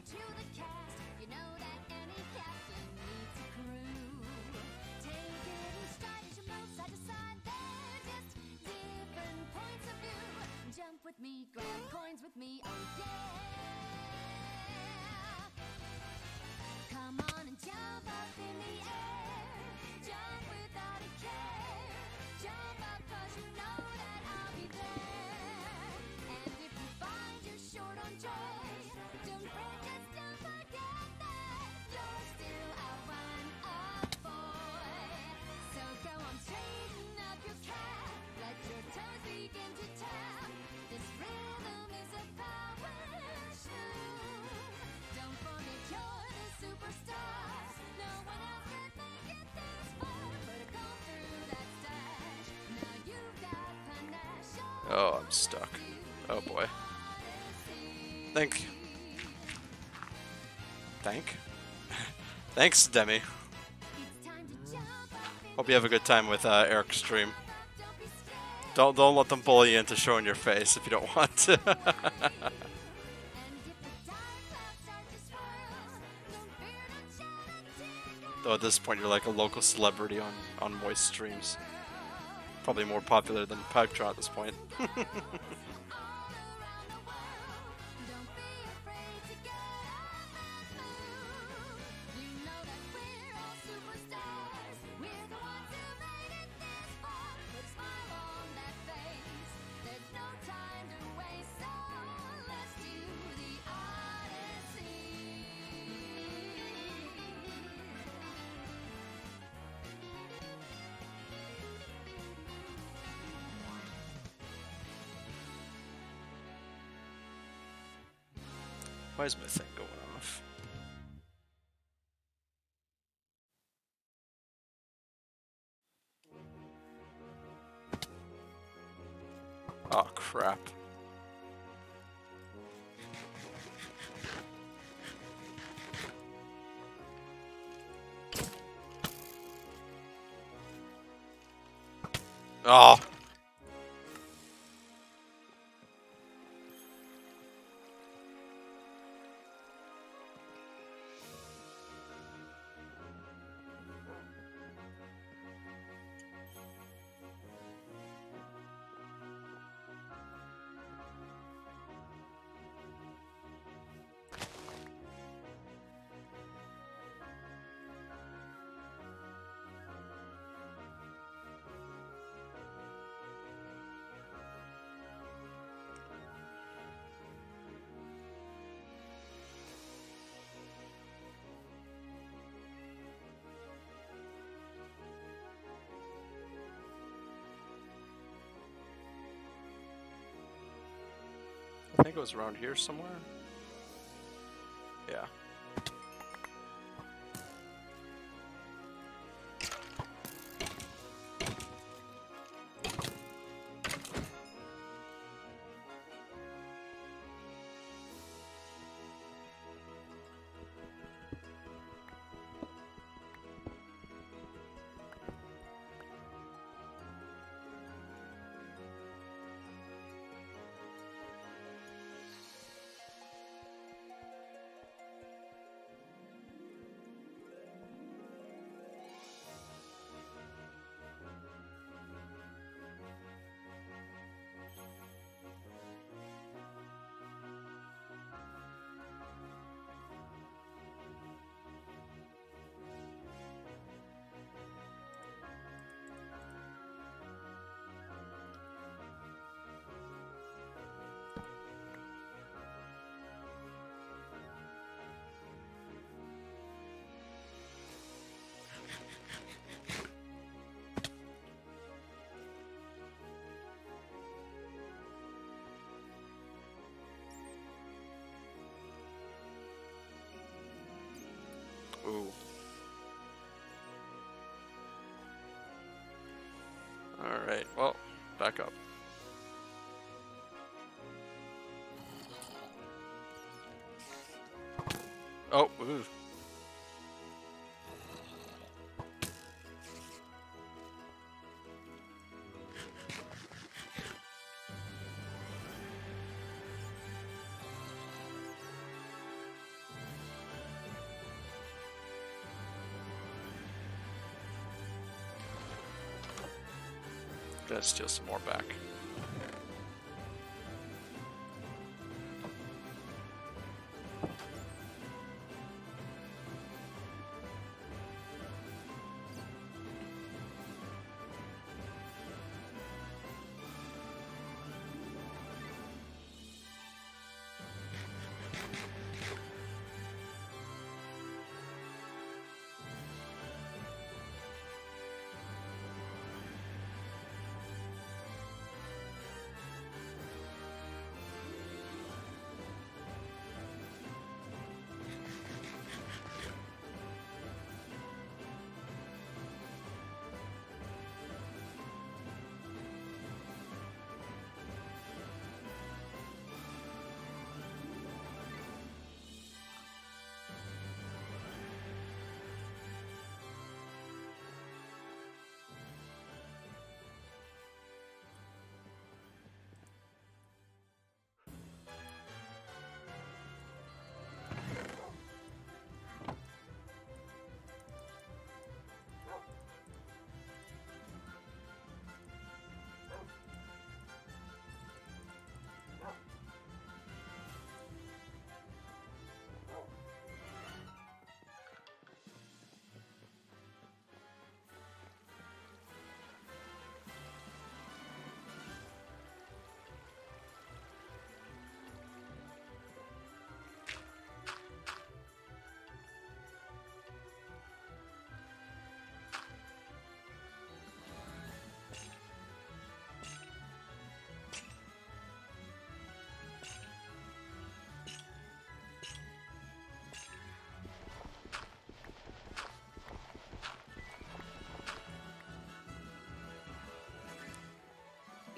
Oh, I'm stuck. Oh boy. Thank. Thank? Thanks, Demi. Hope you have a good time with uh, Eric's stream. Don't don't let them bully you into showing your face if you don't want to. Though at this point you're like a local celebrity on on Moist streams. Probably more popular than Pipetron at this point. Why is my thing going off? Oh crap. Oh. I think it was around here somewhere. Yeah. Ooh. Alright, well, back up. Oh, ooh. Gonna steal some more back.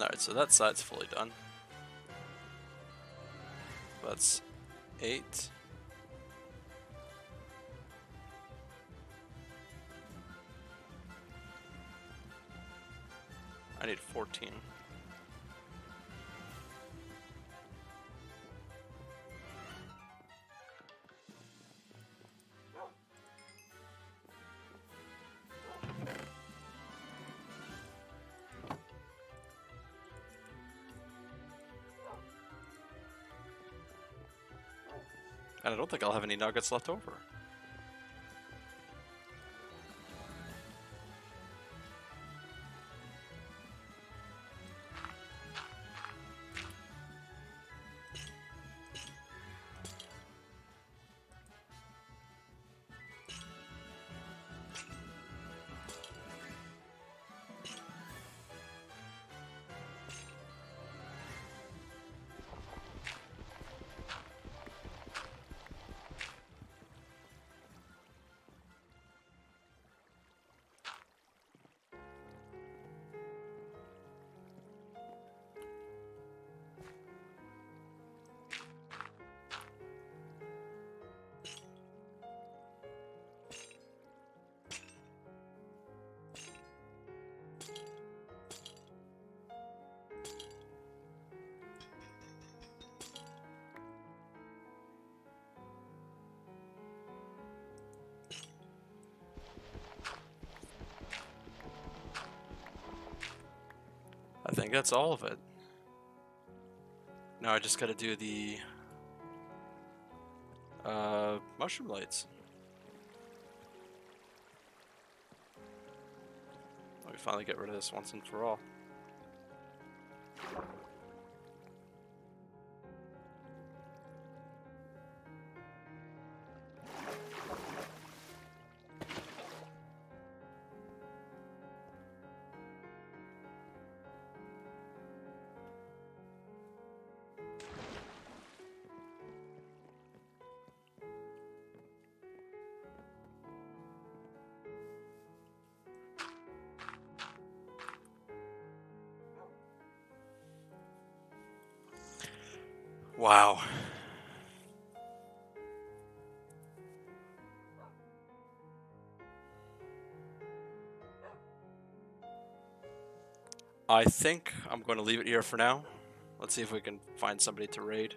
Alright, so that side's fully done. That's eight. I need fourteen. And I don't think I'll have any nuggets left over. I think that's all of it. Now I just gotta do the uh, mushroom lights. Let me finally get rid of this once and for all. Wow. I think I'm going to leave it here for now. Let's see if we can find somebody to raid.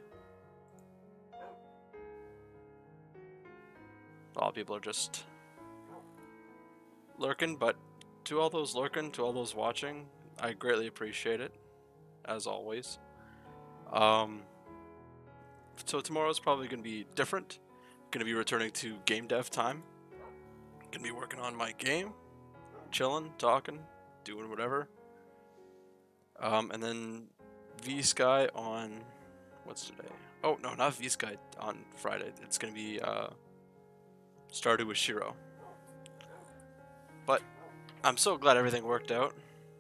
A lot of people are just lurking, but to all those lurking, to all those watching, I greatly appreciate it, as always. Um, so tomorrow's probably going to be different. Going to be returning to game dev time. Going to be working on my game, chilling, talking, doing whatever. Um, and then V-Sky on, what's today? Oh, no, not V-Sky on Friday. It's going to be uh, Stardew with Shiro. But I'm so glad everything worked out.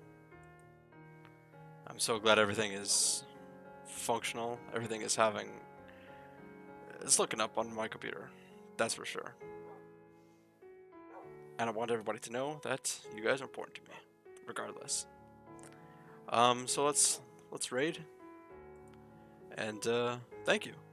I'm so glad everything is functional. Everything is having, it's looking up on my computer. That's for sure. And I want everybody to know that you guys are important to me, regardless. Um, so let's let's raid, and uh, thank you.